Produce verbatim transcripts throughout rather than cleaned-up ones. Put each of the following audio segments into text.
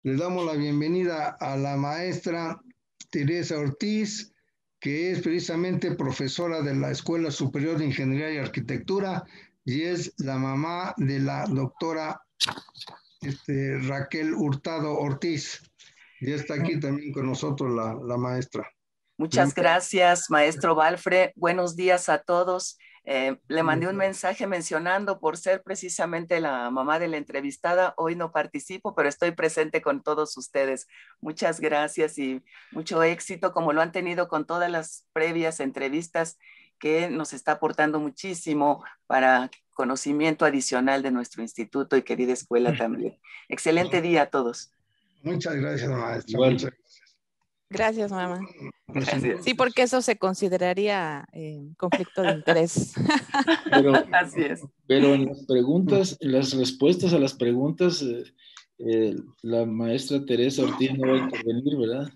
Le damos la bienvenida a la maestra Teresa Ortiz, que es precisamente profesora de la Escuela Superior de Ingeniería y Arquitectura y es la mamá de la doctora este, Raquel Hurtado Ortiz. Ya está aquí también con nosotros la, la maestra. Muchas gracias, maestro Valfre. Buenos días a todos. Eh, le mandé un mensaje mencionando por ser precisamente la mamá de la entrevistada. Hoy no participo, pero estoy presente con todos ustedes. Muchas gracias y mucho éxito, como lo han tenido con todas las previas entrevistas, que nos está aportando muchísimo para conocimiento adicional de nuestro instituto y querida escuela también. Excelente día a todos. Muchas gracias, maestra. Igual. Muchas gracias. Gracias, mamá. Gracias. Sí, porque eso se consideraría eh, conflicto de interés. Pero, Así es. pero en las preguntas, en las respuestas a las preguntas, eh, eh, la maestra Teresa Ortiz no va a intervenir, ¿verdad?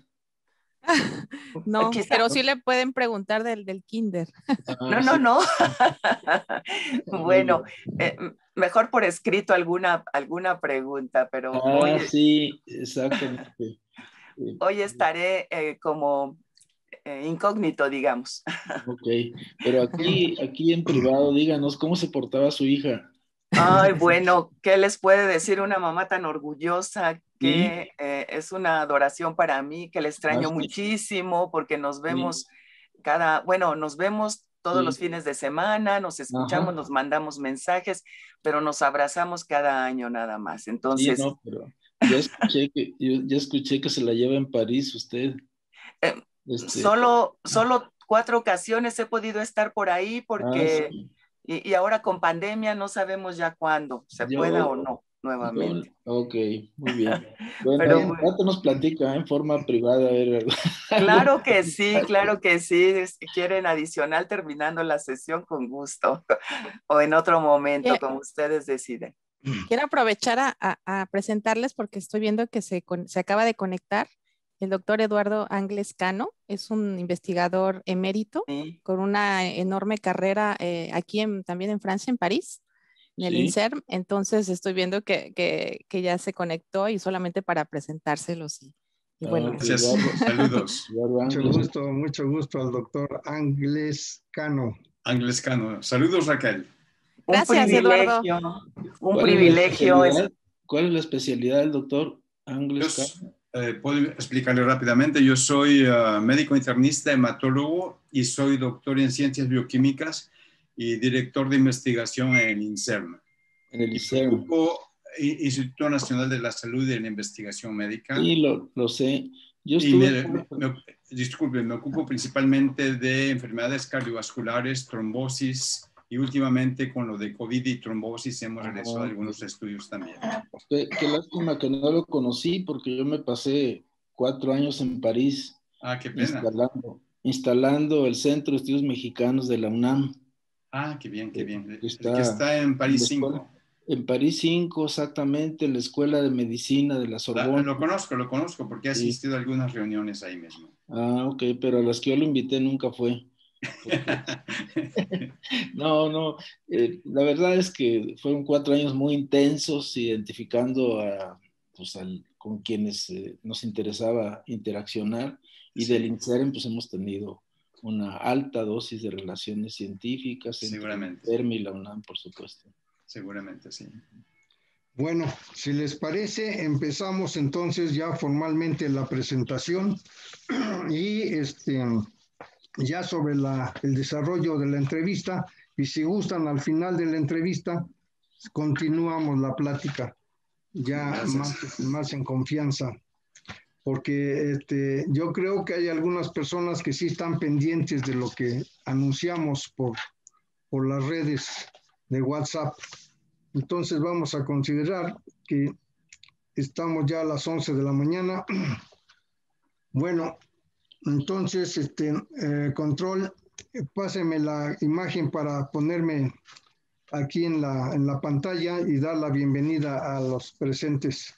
No, Quizá. pero sí le pueden preguntar del, del kinder. Ah, No, no, sí. no. Bueno, eh, mejor por escrito alguna, alguna pregunta, pero Ah, hoy, sí, exactamente. hoy estaré eh, como eh, incógnito, digamos. Ok, pero aquí, aquí en privado, díganos cómo se portaba su hija. Ay, bueno, ¿qué les puede decir una mamá tan orgullosa? Que Sí. eh, es una adoración para mí, que le extraño Ah, sí. muchísimo porque nos Sí. vemos cada, bueno, nos vemos todos Sí. los fines de semana, nos escuchamos, Ajá. nos mandamos mensajes, pero nos abrazamos cada año nada más. Sí, Entonces, no, pero ya escuché que, yo ya escuché que se la lleva en París usted. eh, Este, solo, solo cuatro ocasiones he podido estar por ahí ah, porque, sí. y, y ahora con pandemia no sabemos ya cuándo se Yo, pueda o no yo, nuevamente. ok, muy bien. Bueno, Pero ahí en rato nos platica, ¿eh? En forma privada, a ver, algo. claro que sí, claro que sí. Si quieren adicional terminando la sesión, con gusto. O en otro momento, Yeah. como ustedes deciden. Quiero aprovechar a, a, a presentarles porque estoy viendo que se, con, se acaba de conectar el doctor Eduardo Angles Cano. Es un investigador emérito Sí. con una enorme carrera eh, aquí en, también en Francia, en París, en el Sí. INSERM. Entonces estoy viendo que, que, que ya se conectó y solamente para presentárselos. Y, y Ah, bueno, ok, Gracias, Eduardo. saludos. Eduardo Mucho Angles. gusto, mucho gusto al doctor Angles Cano. Ángeles Cano. Saludos, Raquel. Un gracias, Eduardo. privilegio, un ¿Cuál es la privilegio. Es, especialidad? ¿Cuál es la especialidad del doctor Yo Angles Cano? eh, puedo explicarle rápidamente. Yo soy uh, médico internista, hematólogo y soy doctor en ciencias bioquímicas y director de investigación en INSERM. En el Y me INSERM. ocupo Instituto Nacional de la Salud y de la Investigación Médica. Sí, lo, lo sé. Yo Y estuve... me, me, disculpe, me ocupo principalmente de enfermedades cardiovasculares, trombosis y últimamente con lo de COVID y trombosis hemos realizado Ah, algunos estudios también. Qué, qué lástima que no lo conocí porque yo me pasé cuatro años en París Ah, qué pena. instalando, instalando el Centro de Estudios Mexicanos de la UNAM. Ah, qué bien, qué bien. Que El que está en París cinco. En París cinco, exactamente, en la Escuela de Medicina de la Sorbona. Lo conozco, lo conozco porque he asistido sí. a algunas reuniones ahí mismo. Ah, ok, pero a las que yo lo invité nunca fue. Porque... no, no, eh, la verdad es que fueron cuatro años muy intensos identificando a, pues, al, con quienes eh, nos interesaba interaccionar y sí. del INSERM pues hemos tenido una alta dosis de relaciones científicas seguramente entre el INSERM y la UNAM, por supuesto. Seguramente, sí. Bueno, si les parece, empezamos entonces ya formalmente la presentación y este, ya sobre la, el desarrollo de la entrevista, y si gustan al final de la entrevista, continuamos la plática ya más, más en confianza, porque este, yo creo que hay algunas personas que sí están pendientes de lo que anunciamos por, por las redes de WhatsApp. Entonces vamos a considerar que estamos ya a las once de la mañana. Bueno, entonces, este, eh, control, páseme la imagen para ponerme aquí en la, en la pantalla y dar la bienvenida a los presentes.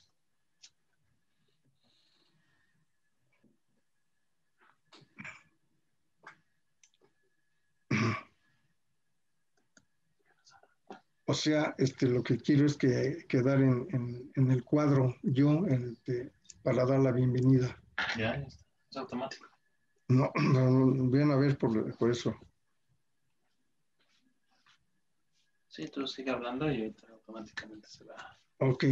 O sea, este, lo que quiero es que quedar en, en, en el cuadro yo, en, de, para dar la bienvenida. Ya, ya está. Es automático. No, no, ven a ver por, por eso. Sí, tú sigue hablando y ahorita automáticamente se va. Ok.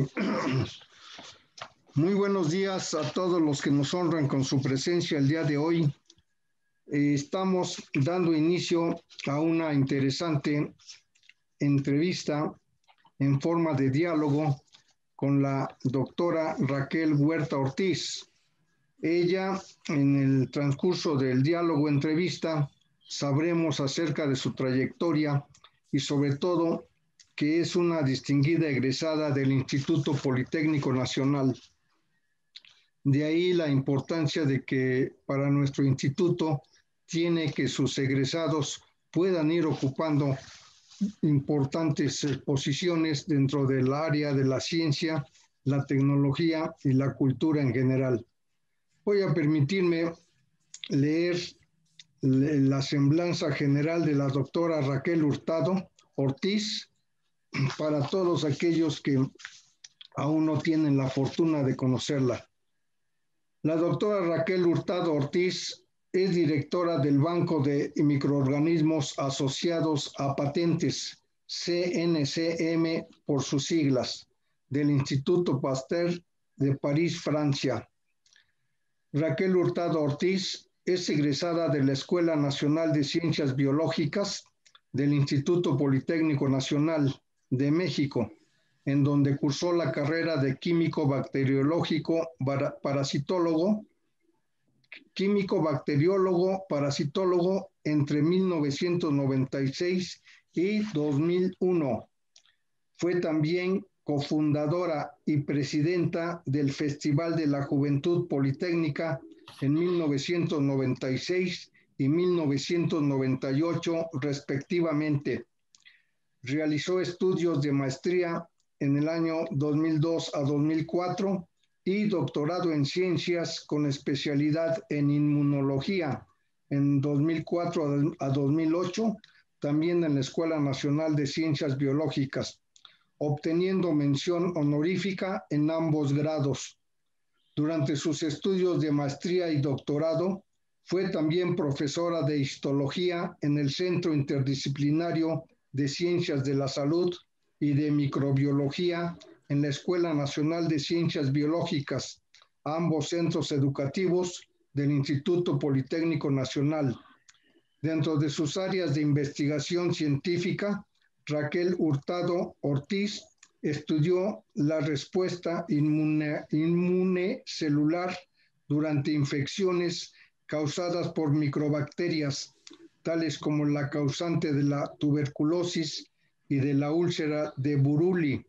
Muy buenos días a todos los que nos honran con su presencia el día de hoy. Eh, estamos dando inicio a una interesante entrevista en forma de diálogo con la doctora Raquel Huerta Ortiz. Ella, en el transcurso del diálogo entrevista, sabremos acerca de su trayectoria y sobre todo que es una distinguida egresada del Instituto Politécnico Nacional. De ahí la importancia de que para nuestro instituto tiene que sus egresados puedan ir ocupando importantes posiciones dentro del área de la ciencia, la tecnología y la cultura en general. Voy a permitirme leer la semblanza general de la doctora Raquel Hurtado Ortiz para todos aquellos que aún no tienen la fortuna de conocerla. La doctora Raquel Hurtado Ortiz es directora del Banco de Microorganismos Asociados a Patentes, C N C M por sus siglas, del Instituto Pasteur de París, Francia. Raquel Hurtado Ortiz es egresada de la Escuela Nacional de Ciencias Biológicas del Instituto Politécnico Nacional de México, en donde cursó la carrera de químico bacteriológico parasitólogo, químico bacteriólogo parasitólogo entre mil novecientos noventa y seis y dos mil uno. Fue también cofundadora y presidenta del Festival de la Juventud Politécnica en mil novecientos noventa y seis y mil novecientos noventa y ocho respectivamente. Realizó estudios de maestría en el año dos mil dos a dos mil cuatro y doctorado en ciencias con especialidad en inmunología en dos mil cuatro a dos mil ocho, también en la Escuela Nacional de Ciencias Biológicas, obteniendo mención honorífica en ambos grados. Durante sus estudios de maestría y doctorado, fue también profesora de histología en el Centro Interdisciplinario de Ciencias de la Salud y de Microbiología en la Escuela Nacional de Ciencias Biológicas, ambos centros educativos del Instituto Politécnico Nacional. Dentro de sus áreas de investigación científica, Raquel Hurtado Ortiz estudió la respuesta inmune, inmune celular durante infecciones causadas por microbacterias, tales como la causante de la tuberculosis y de la úlcera de Buruli.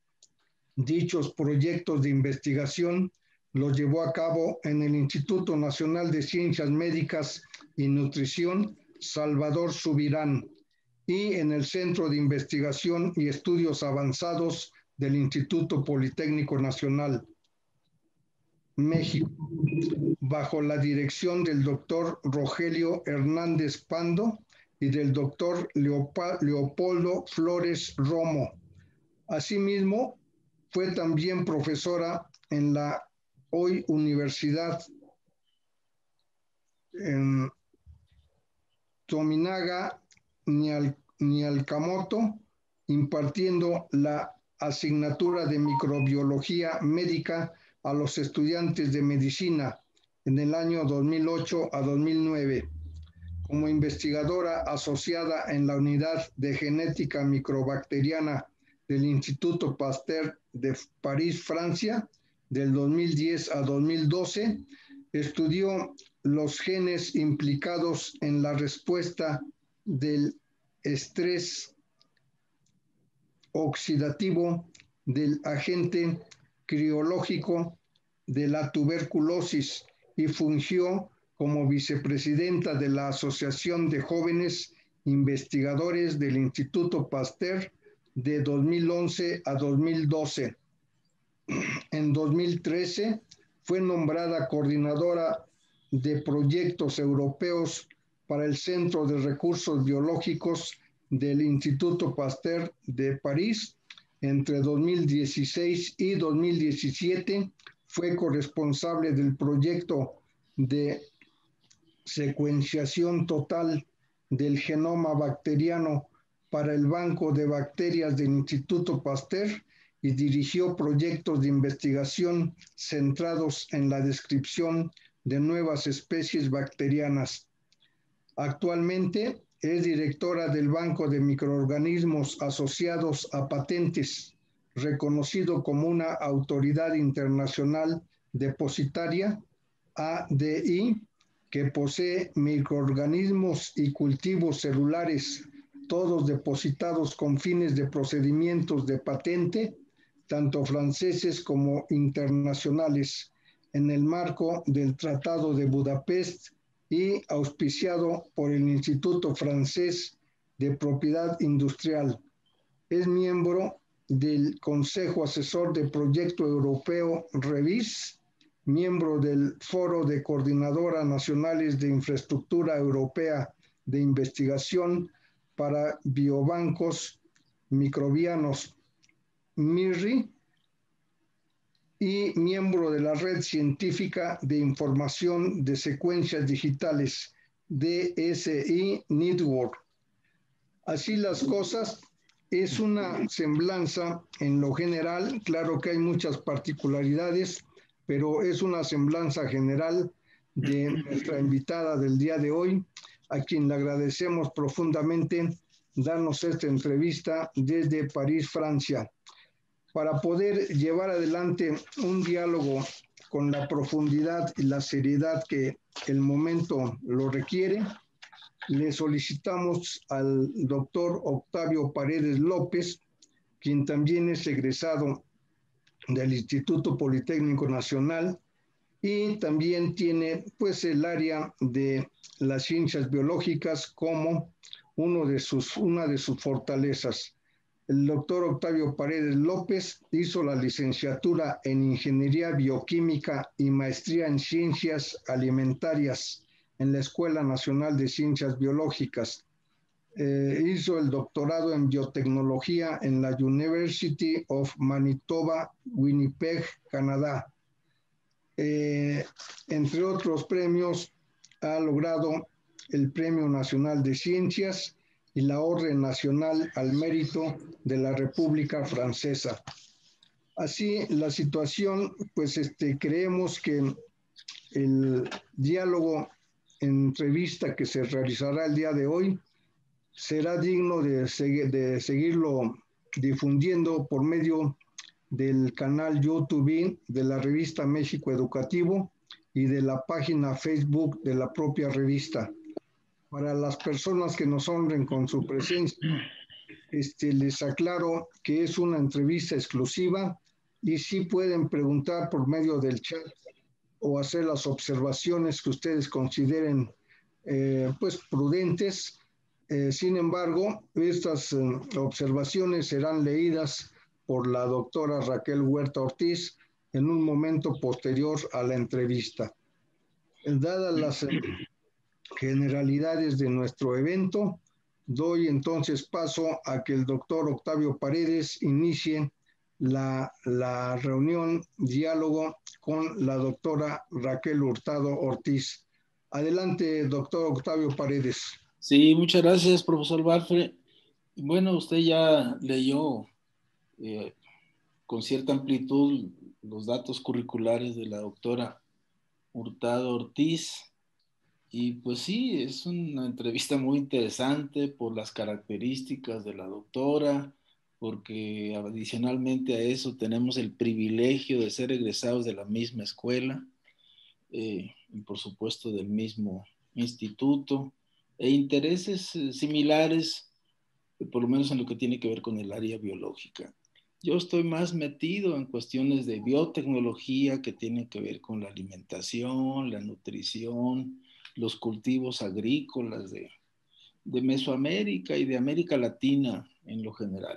Dichos proyectos de investigación los llevó a cabo en el Instituto Nacional de Ciencias Médicas y Nutrición Salvador Subirán y en el Centro de Investigación y Estudios Avanzados del Instituto Politécnico Nacional, México, bajo la dirección del doctor Rogelio Hernández Pando y del doctor Leopoldo Flores Romo. Asimismo, fue también profesora en la hoy Universidad en Tominaga Nial, Nialcamoto, impartiendo la asignatura de microbiología médica a los estudiantes de medicina en el año dos mil ocho a dos mil nueve. Como investigadora asociada en la Unidad de Genética Microbacteriana del Instituto Pasteur de París, Francia, del dos mil diez a dos mil doce, estudió los genes implicados en la respuesta del estrés oxidativo del agente criológico de la tuberculosis y fungió como vicepresidenta de la Asociación de Jóvenes Investigadores del Instituto Pasteur de dos mil once a dos mil doce. En dos mil trece fue nombrada coordinadora de proyectos europeos para el Centro de Recursos Biológicos del Instituto Pasteur de París. Entre dos mil dieciséis y dos mil diecisiete fue corresponsable del proyecto de secuenciación total del genoma bacteriano para el Banco de Bacterias del Instituto Pasteur y dirigió proyectos de investigación centrados en la descripción de nuevas especies bacterianas. Actualmente es directora del Banco de Microorganismos Asociados a Patentes, reconocido como una autoridad internacional depositaria, A D I, que posee microorganismos y cultivos celulares, todos depositados con fines de procedimientos de patente, tanto franceses como internacionales, en el marco del Tratado de Budapest y auspiciado por el Instituto Francés de Propiedad Industrial. Es miembro del Consejo Asesor de Proyecto Europeo REVIS, miembro del Foro de Coordinadoras Nacionales de Infraestructura Europea de Investigación para Biobancos Microbianos, MIRI, y miembro de la Red Científica de Información de Secuencias Digitales, D S I Network. Así las cosas, es una semblanza en lo general, claro que hay muchas particularidades, pero es una semblanza general de nuestra invitada del día de hoy, a quien le agradecemos profundamente darnos esta entrevista desde París, Francia. Para poder llevar adelante un diálogo con la profundidad y la seriedad que el momento lo requiere, le solicitamos al doctor Octavio Paredes López, quien también es egresado del Instituto Politécnico Nacional y también tiene pues el área de las ciencias biológicas como uno de sus, una de sus fortalezas. El doctor Octavio Paredes López hizo la licenciatura en Ingeniería Bioquímica y maestría en Ciencias Alimentarias en la Escuela Nacional de Ciencias Biológicas. Eh, hizo el doctorado en biotecnología en la University of Manitoba, Winnipeg, Canadá. Eh, entre otros premios, ha logrado el Premio Nacional de Ciencias y la Orden Nacional al Mérito de la República Francesa. Así, la situación, pues este, creemos que el diálogo, entrevista que se realizará el día de hoy, será digno de, segui de seguirlo difundiendo por medio del canal YouTube de la revista México Educativo y de la página Facebook de la propia revista. Para las personas que nos honren con su presencia, este, les aclaro que es una entrevista exclusiva y sí pueden preguntar por medio del chat o hacer las observaciones que ustedes consideren eh, pues prudentes. Eh, sin embargo, estas eh, observaciones serán leídas por la doctora Raquel Huerta Ortiz en un momento posterior a la entrevista. Dadas las eh, generalidades de nuestro evento, doy entonces paso a que el doctor Octavio Paredes inicie la, la reunión, diálogo con la doctora Raquel Hurtado Ortiz. Adelante, doctor Octavio Paredes. Sí, muchas gracias, profesor Balfre. Bueno, usted ya leyó eh, con cierta amplitud los datos curriculares de la doctora Hurtado Ortiz. Y pues sí, es una entrevista muy interesante por las características de la doctora, porque adicionalmente a eso tenemos el privilegio de ser egresados de la misma escuela eh, y por supuesto del mismo instituto e intereses eh, similares, eh, por lo menos en lo que tiene que ver con el área biológica. Yo estoy más metido en cuestiones de biotecnología que tienen que ver con la alimentación, la nutrición, los cultivos agrícolas de, de Mesoamérica y de América Latina en lo general.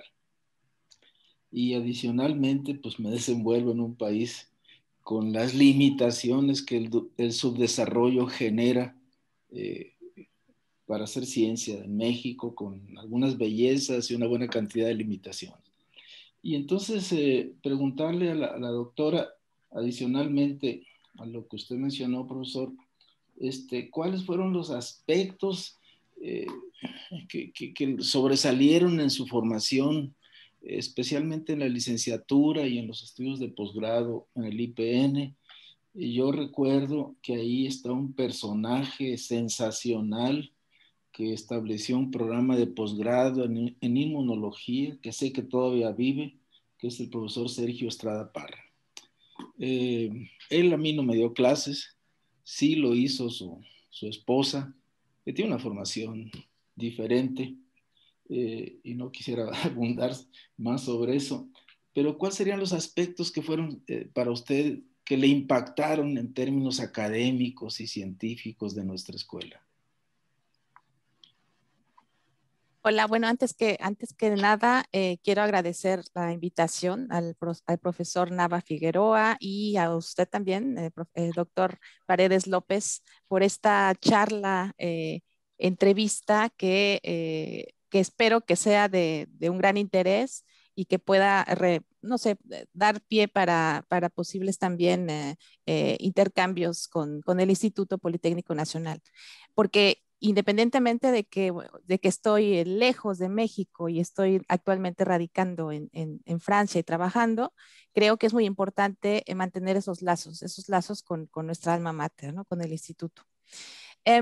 Y adicionalmente, pues me desenvuelvo en un país con las limitaciones que el, el subdesarrollo genera eh, para hacer ciencia en México, con algunas bellezas y una buena cantidad de limitaciones. Y entonces eh, preguntarle a la, a la doctora adicionalmente a lo que usted mencionó, profesor, este, ¿cuáles fueron los aspectos eh, que, que, que sobresalieron en su formación, especialmente en la licenciatura y en los estudios de posgrado en el I P N? Y yo recuerdo que ahí está un personaje sensacional que estableció un programa de posgrado en, en inmunología, que sé que todavía vive, que es el profesor Sergio Estrada Parra. Eh, él a mí no me dio clases, sí lo hizo su, su esposa, que tiene una formación diferente, eh, y no quisiera abundar más sobre eso, pero ¿cuáles serían los aspectos que fueron eh, para usted que le impactaron en términos académicos y científicos de nuestra escuela? Hola, bueno, antes que, antes que nada, eh, quiero agradecer la invitación al, prof, al profesor Nava Figueroa y a usted también, eh, prof, eh, doctor Paredes López, por esta charla, eh, entrevista que, eh, que espero que sea de, de un gran interés y que pueda, re, no sé, dar pie para, para posibles también eh, eh, intercambios con, con el Instituto Politécnico Nacional. Porque independientemente de que, de que estoy lejos de México y estoy actualmente radicando en, en, en Francia y trabajando, creo que es muy importante mantener esos lazos, esos lazos con, con nuestra alma mater, ¿no? Con el instituto. Eh,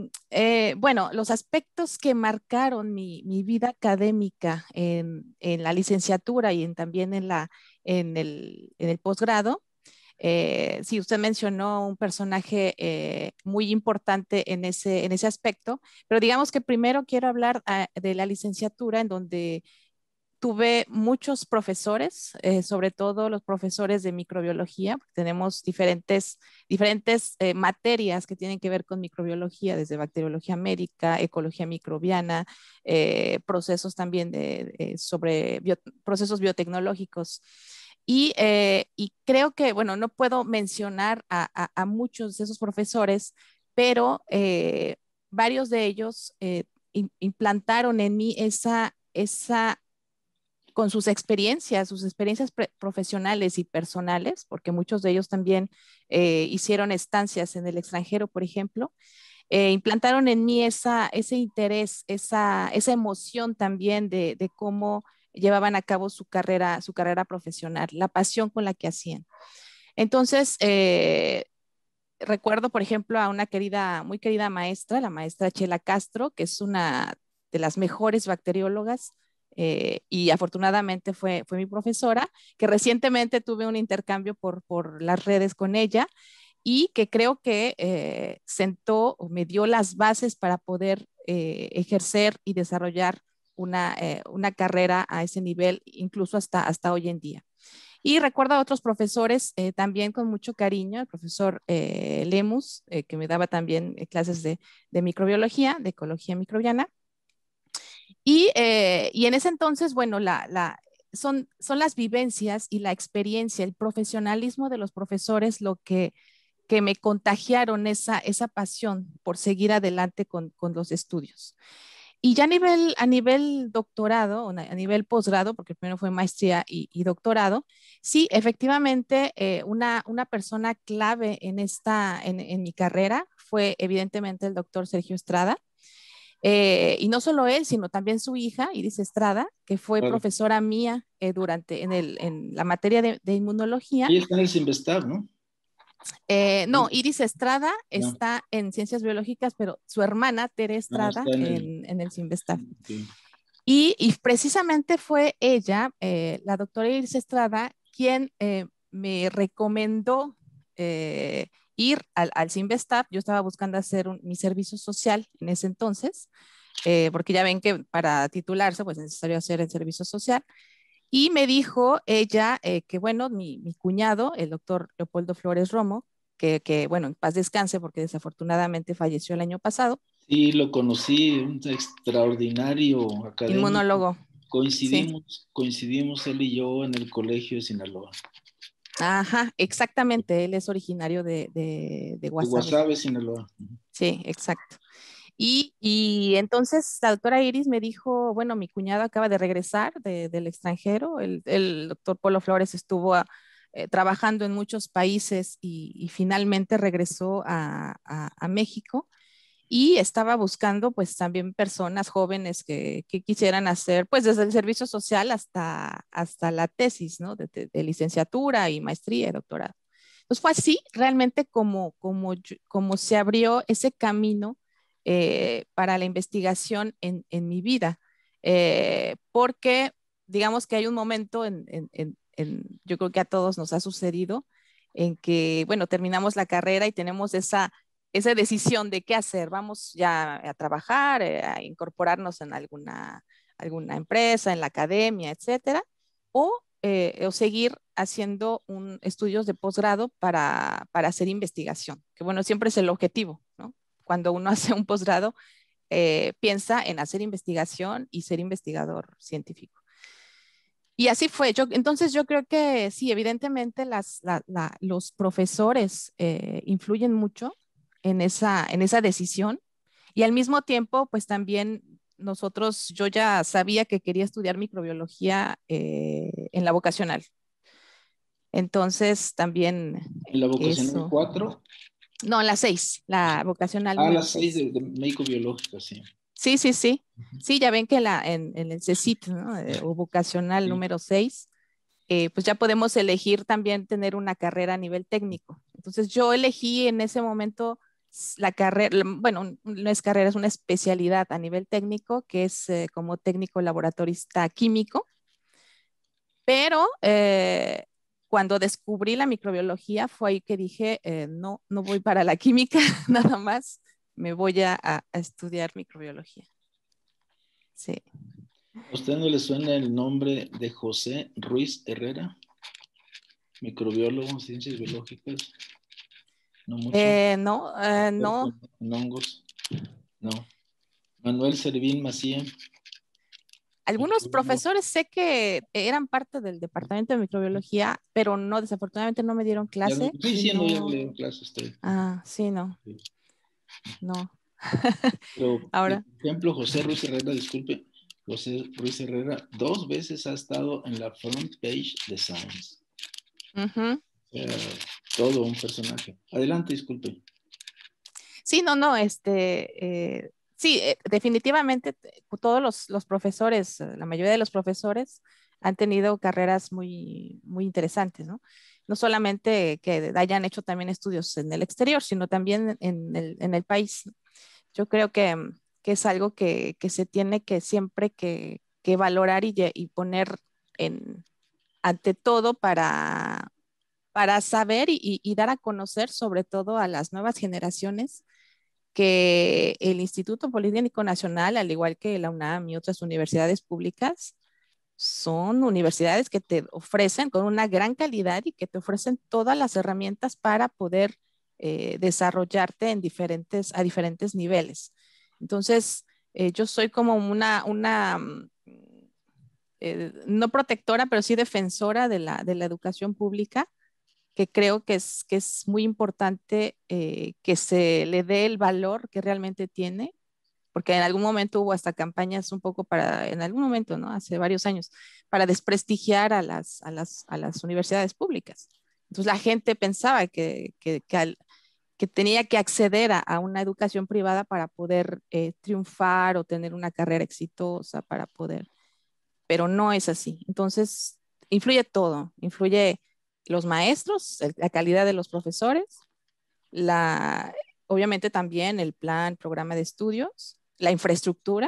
eh, bueno, los aspectos que marcaron mi, mi vida académica en, en, la licenciatura y en, también en, la, en, el, en el posgrado. Eh, sí, usted mencionó un personaje eh, muy importante en ese, en ese aspecto, pero digamos que primero quiero hablar uh, de la licenciatura, en donde tuve muchos profesores, eh, sobre todo los profesores de microbiología. Tenemos diferentes, diferentes eh, materias que tienen que ver con microbiología, desde bacteriología médica, ecología microbiana, eh, procesos también de, eh, sobre bio, procesos biotecnológicos. Y, eh, y creo que, bueno, no puedo mencionar a, a, a muchos de esos profesores, pero eh, varios de ellos eh, in, implantaron en mí esa, esa, con sus experiencias, sus experiencias profesionales y personales, porque muchos de ellos también eh, hicieron estancias en el extranjero, por ejemplo, eh, implantaron en mí esa, ese interés, esa, esa emoción también de, de cómo llevaban a cabo su carrera, su carrera profesional, la pasión con la que hacían. Entonces, eh, recuerdo, por ejemplo, a una querida, muy querida maestra, la maestra Chela Castro, que es una de las mejores bacteriólogas, eh, y afortunadamente fue, fue mi profesora, que recientemente tuve un intercambio por, por las redes con ella, y que creo que eh, sentó o me dio las bases para poder eh, ejercer y desarrollar una, eh, una carrera a ese nivel, incluso hasta, hasta hoy en día. Y recuerdo a otros profesores eh, también con mucho cariño, el profesor eh, Lemus, eh, que me daba también eh, clases de, de microbiología, de ecología microbiana. Y, eh, y en ese entonces, bueno, la, la, son, son las vivencias y la experiencia, el profesionalismo de los profesores lo que, que me contagiaron esa, esa pasión por seguir adelante con, con los estudios. Y ya a nivel, a nivel doctorado, a nivel posgrado, porque primero fue maestría y, y doctorado, sí, efectivamente, eh, una, una persona clave en, esta, en, en mi carrera fue evidentemente el doctor Sergio Estrada. Eh, y no solo él, sino también su hija, Iris Estrada, que fue claro. profesora mía eh, durante, en, el, en la materia de, de inmunología. Ella está en el Simvestab, ¿no? Eh, no, Iris Estrada no. está en Ciencias Biológicas, pero su hermana, Tere Estrada, no, en, el... en, en el Simvestab. Okay. Y, y precisamente fue ella, eh, la doctora Iris Estrada, quien eh, me recomendó eh, ir al, al Simvestab. Yo estaba buscando hacer un, mi servicio social en ese entonces, eh, porque ya ven que para titularse pues es necesario hacer el servicio social. Y me dijo ella eh, que, bueno, mi, mi cuñado, el doctor Leopoldo Flores Romo, que, que, bueno, en paz descanse porque desafortunadamente falleció el año pasado. Sí, lo conocí, un extraordinario académico. Inmunólogo. Coincidimos, sí. coincidimos él y yo en el colegio de Sinaloa. Ajá, exactamente, él es originario de, de, de Guasave. De Guasave, Sinaloa. Sí, exacto. Y, y entonces la doctora Iris me dijo, bueno, mi cuñado acaba de regresar de, del extranjero, el, el doctor Polo Flores estuvo a, eh, trabajando en muchos países y, y finalmente regresó a, a, a México. Y estaba buscando pues también personas jóvenes que, que quisieran hacer pues desde el servicio social hasta, hasta la tesis, ¿no? De, de, de licenciatura y maestría y doctorado. Entonces fue así realmente como, como, como se abrió ese camino eh, para la investigación en, en mi vida. Eh, porque digamos que hay un momento en, en, en, en, yo creo que a todos nos ha sucedido, en que, bueno, terminamos la carrera y tenemos esa esa decisión de qué hacer, vamos ya a trabajar, eh, a incorporarnos en alguna, alguna empresa, en la academia, etcétera, o, eh, o seguir haciendo un, estudios de posgrado para, para hacer investigación, que bueno, siempre es el objetivo, ¿no? Cuando uno hace un posgrado, eh, piensa en hacer investigación y ser investigador científico. Y así fue. Yo, entonces yo creo que sí, evidentemente las, la, la, los profesores eh, influyen mucho en esa, en esa decisión. Y al mismo tiempo, pues también nosotros, yo ya sabía que quería estudiar microbiología eh, en la vocacional. Entonces también ¿En la vocacional eso. cuatro? No, en la seis, la vocacional Ah, número la seis de, de médico-biológica, sí. Sí, sí, sí. Sí, ya ven que la, en, en el CECIT, ¿no? Eh, o vocacional Sí. número seis, eh, pues ya podemos elegir también tener una carrera a nivel técnico. Entonces yo elegí en ese momento la carrera, bueno, no es carrera, es una especialidad a nivel técnico, que es eh, como técnico laboratorista químico, pero eh, cuando descubrí la microbiología fue ahí que dije, eh, no, no voy para la química, nada más, me voy a, a estudiar microbiología. Sí. ¿A usted no le suena el nombre de José Ruiz Herrera? Microbiólogo, ciencias biológicas. No mucho. Eh, no, eh, no. En hongos. No. Manuel Servín Macía. Algunos profesores sé que eran parte del departamento de microbiología, pero no, desafortunadamente no me dieron clase. Ya, sí, sí, no... no, ya le dieron clase a usted. Ah, sí, no. Sí. No. Pero, Ahora. por ejemplo, José Ruiz Herrera, disculpe, José Ruiz Herrera dos veces ha estado en la front page de Science. Uh-huh. Eh, todo un personaje. Adelante, disculpe. Sí, no, no, este, eh, sí, eh, definitivamente todos los, los profesores, la mayoría de los profesores han tenido carreras muy, muy interesantes, ¿no? No solamente que hayan hecho también estudios en el exterior, sino también en el, en el país. Yo creo que, que es algo que, que se tiene que siempre que, que valorar y, y poner en, ante todo para, para saber y, y dar a conocer sobre todo a las nuevas generaciones que el Instituto Politécnico Nacional, al igual que la UNAM y otras universidades públicas, son universidades que te ofrecen con una gran calidad y que te ofrecen todas las herramientas para poder eh, desarrollarte en diferentes, a diferentes niveles. Entonces, eh, yo soy como una, una eh, no protectora, pero sí defensora de la, de la educación pública, que creo que es, que es muy importante eh, que se le dé el valor que realmente tiene, porque en algún momento hubo hasta campañas un poco para, en algún momento, ¿no? Hace varios años, para desprestigiar a las, a las, a las universidades públicas. Entonces la gente pensaba que, que, que, al, que tenía que acceder a, a, una educación privada para poder eh, triunfar o tener una carrera exitosa, para poder, pero no es así. Entonces, influye todo, influye los maestros, el, la calidad de los profesores, la, obviamente también el plan, programa de estudios, la infraestructura,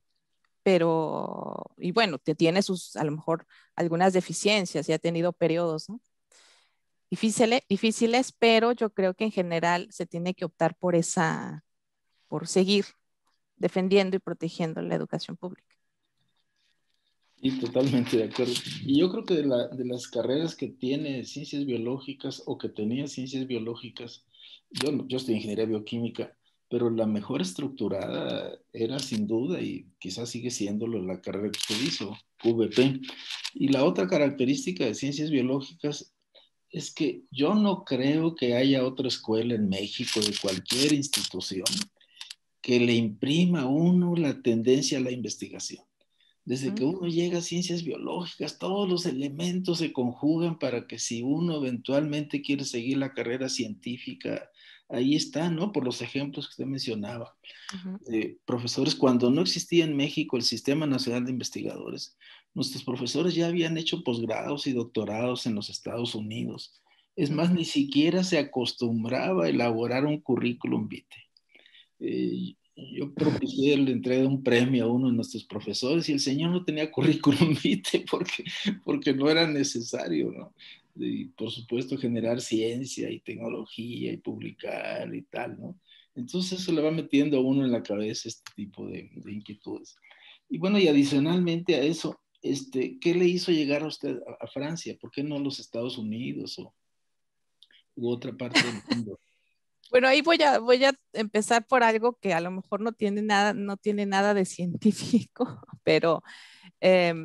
pero, y bueno, te tiene sus, a lo mejor, algunas deficiencias y ha tenido periodos, ¿no? Difíciles, difíciles, pero yo creo que en general se tiene que optar por esa, por seguir defendiendo y protegiendo la educación pública. Sí, totalmente de acuerdo. Y yo creo que de, la, de las carreras que tiene ciencias biológicas o que tenía ciencias biológicas, yo, yo estoy en ingeniería bioquímica, pero la mejor estructurada era sin duda, y quizás sigue siéndolo, la carrera que usted hizo, U V P. Y la otra característica de ciencias biológicas es que yo no creo que haya otra escuela en México de cualquier institución que le imprima a uno la tendencia a la investigación. Desde que uno llega a ciencias biológicas, todos los elementos se conjugan para que si uno eventualmente quiere seguir la carrera científica, ahí está, ¿no? Por los ejemplos que usted mencionaba. Uh-huh. Eh, profesores, cuando no existía en México el Sistema Nacional de Investigadores, nuestros profesores ya habían hecho posgrados y doctorados en los Estados Unidos. Es más, ni siquiera se acostumbraba a elaborar un currículum vitae. Eh, yo propicié la entrega de un premio a uno de nuestros profesores y el señor no tenía currículum vitae porque, porque no era necesario, ¿no? Y por supuesto generar ciencia y tecnología y publicar y tal, ¿no? Entonces eso le va metiendo a uno en la cabeza este tipo de, de inquietudes. Y bueno, y adicionalmente a eso, este, ¿qué le hizo llegar a usted a, a Francia? ¿Por qué no a los Estados Unidos o u otra parte del mundo? Bueno, ahí voy a, voy a empezar por algo que a lo mejor no tiene nada, no tiene nada de científico, pero eh,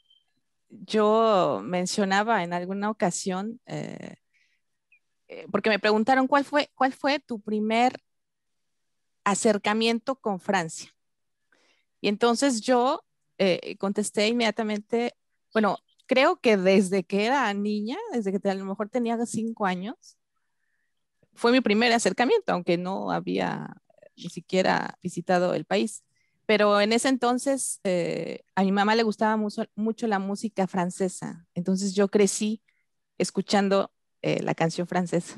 yo mencionaba en alguna ocasión, eh, eh, porque me preguntaron cuál fue, cuál fue tu primer acercamiento con Francia. Y entonces yo eh, contesté inmediatamente, bueno, creo que desde que era niña, desde que a lo mejor tenía cinco años, fue mi primer acercamiento, aunque no había ni siquiera visitado el país. Pero en ese entonces eh, a mi mamá le gustaba mucho, mucho la música francesa. Entonces yo crecí escuchando eh, la canción francesa.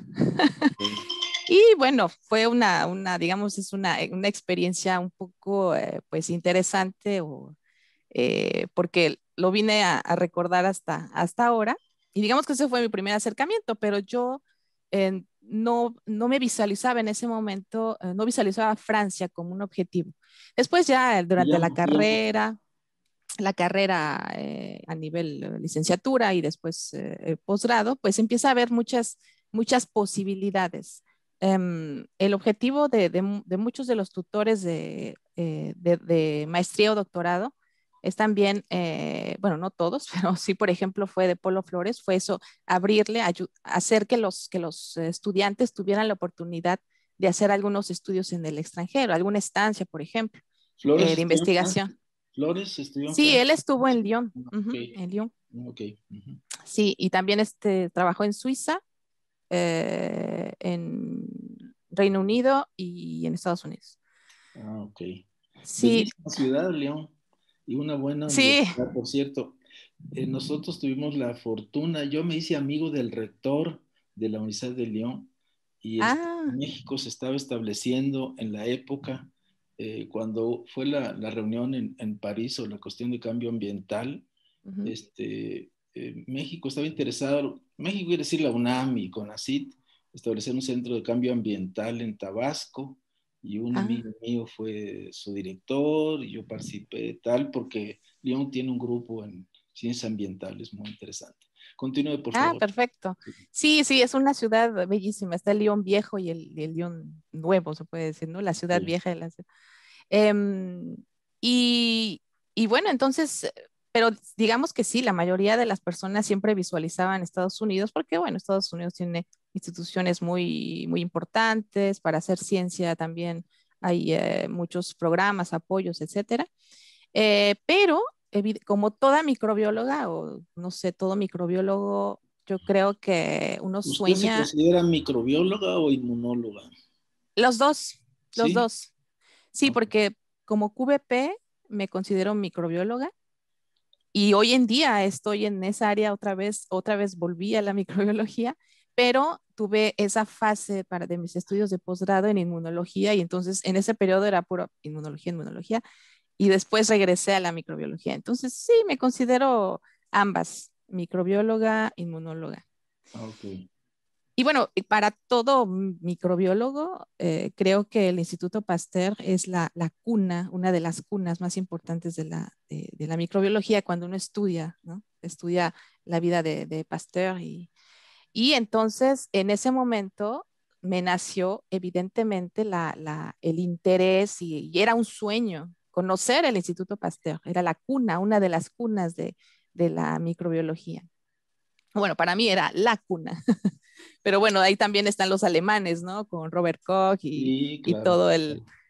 Y bueno, fue una, una digamos, es una, una experiencia un poco eh, pues interesante o, eh, porque lo vine a, a recordar hasta, hasta ahora. Y digamos que ese fue mi primer acercamiento, pero yo eh, no, no me visualizaba en ese momento, eh, no visualizaba a Francia como un objetivo. Después ya eh, durante Ya la más tiempo. carrera, la carrera eh, a nivel eh, licenciatura y después eh, eh, posgrado, pues empieza a haber muchas, muchas posibilidades. Um, el objetivo de, de, de, muchos de los tutores de, eh, de, de maestría o doctorado es también, eh, bueno, no todos, pero sí, por ejemplo, fue de Polo Flores, fue eso, abrirle, hacer que los, que los estudiantes tuvieran la oportunidad de hacer algunos estudios en el extranjero, alguna estancia, por ejemplo, Flores eh, de estudió en Francia. investigación. Flores estudió en Sí, Francia. él estuvo en Lyon, uh-huh, Okay. en Lyon. Okay. Uh-huh. Sí, y también este, trabajó en Suiza, eh, en Reino Unido y en Estados Unidos. Ah, ok. Sí. Bellísima ciudad, León, y una buena Sí. universidad, por cierto. Eh, nosotros tuvimos la fortuna, yo me hice amigo del rector de la Universidad de León y este, Ah. México se estaba estableciendo en la época eh, cuando fue la, la reunión en, en París sobre la cuestión de cambio ambiental. Uh-huh. este, eh, México estaba interesado, México quiere decir la UNAM y CONACYT, establecer un centro de cambio ambiental en Tabasco. Y un ah. amigo mío fue su director y yo participé tal porque León tiene un grupo en ciencias ambientales muy interesante. Continúe, por favor. Ah, perfecto. Sí, sí, es una ciudad bellísima. Está el León viejo y el, el León nuevo, se puede decir, ¿no? La ciudad sí. vieja de la ciudad. Eh, y, y bueno, entonces, pero digamos que sí, la mayoría de las personas siempre visualizaban Estados Unidos porque, bueno, Estados Unidos tiene instituciones muy, muy importantes para hacer ciencia también. Hay eh, muchos programas, apoyos, etcétera. Eh, pero como toda microbióloga o no sé, todo microbiólogo, yo creo que uno ¿Usted sueña... se considera microbióloga o inmunóloga? Los dos, los ¿Sí? dos. Sí, Okay. porque como Q V P me considero microbióloga y hoy en día estoy en esa área otra vez, otra vez volví a la microbiología, pero tuve esa fase para, de mis estudios de posgrado en inmunología y entonces en ese periodo era pura inmunología, inmunología. Y después regresé a la microbiología. Entonces, sí, me considero ambas, microbióloga, inmunóloga. Okay. Y bueno, para todo microbiólogo, eh, creo que el Instituto Pasteur es la, la cuna, una de las cunas más importantes de la, de, de la microbiología cuando uno estudia, ¿no? Estudia la vida de, de Pasteur. Y, y entonces, en ese momento, me nació evidentemente la, la, el interés y, y era un sueño conocer el Instituto Pasteur, era la cuna, una de las cunas de, de la microbiología. Bueno, para mí era la cuna, pero bueno, ahí también están los alemanes, ¿no? Con Robert Koch y, sí, claro. y todo el,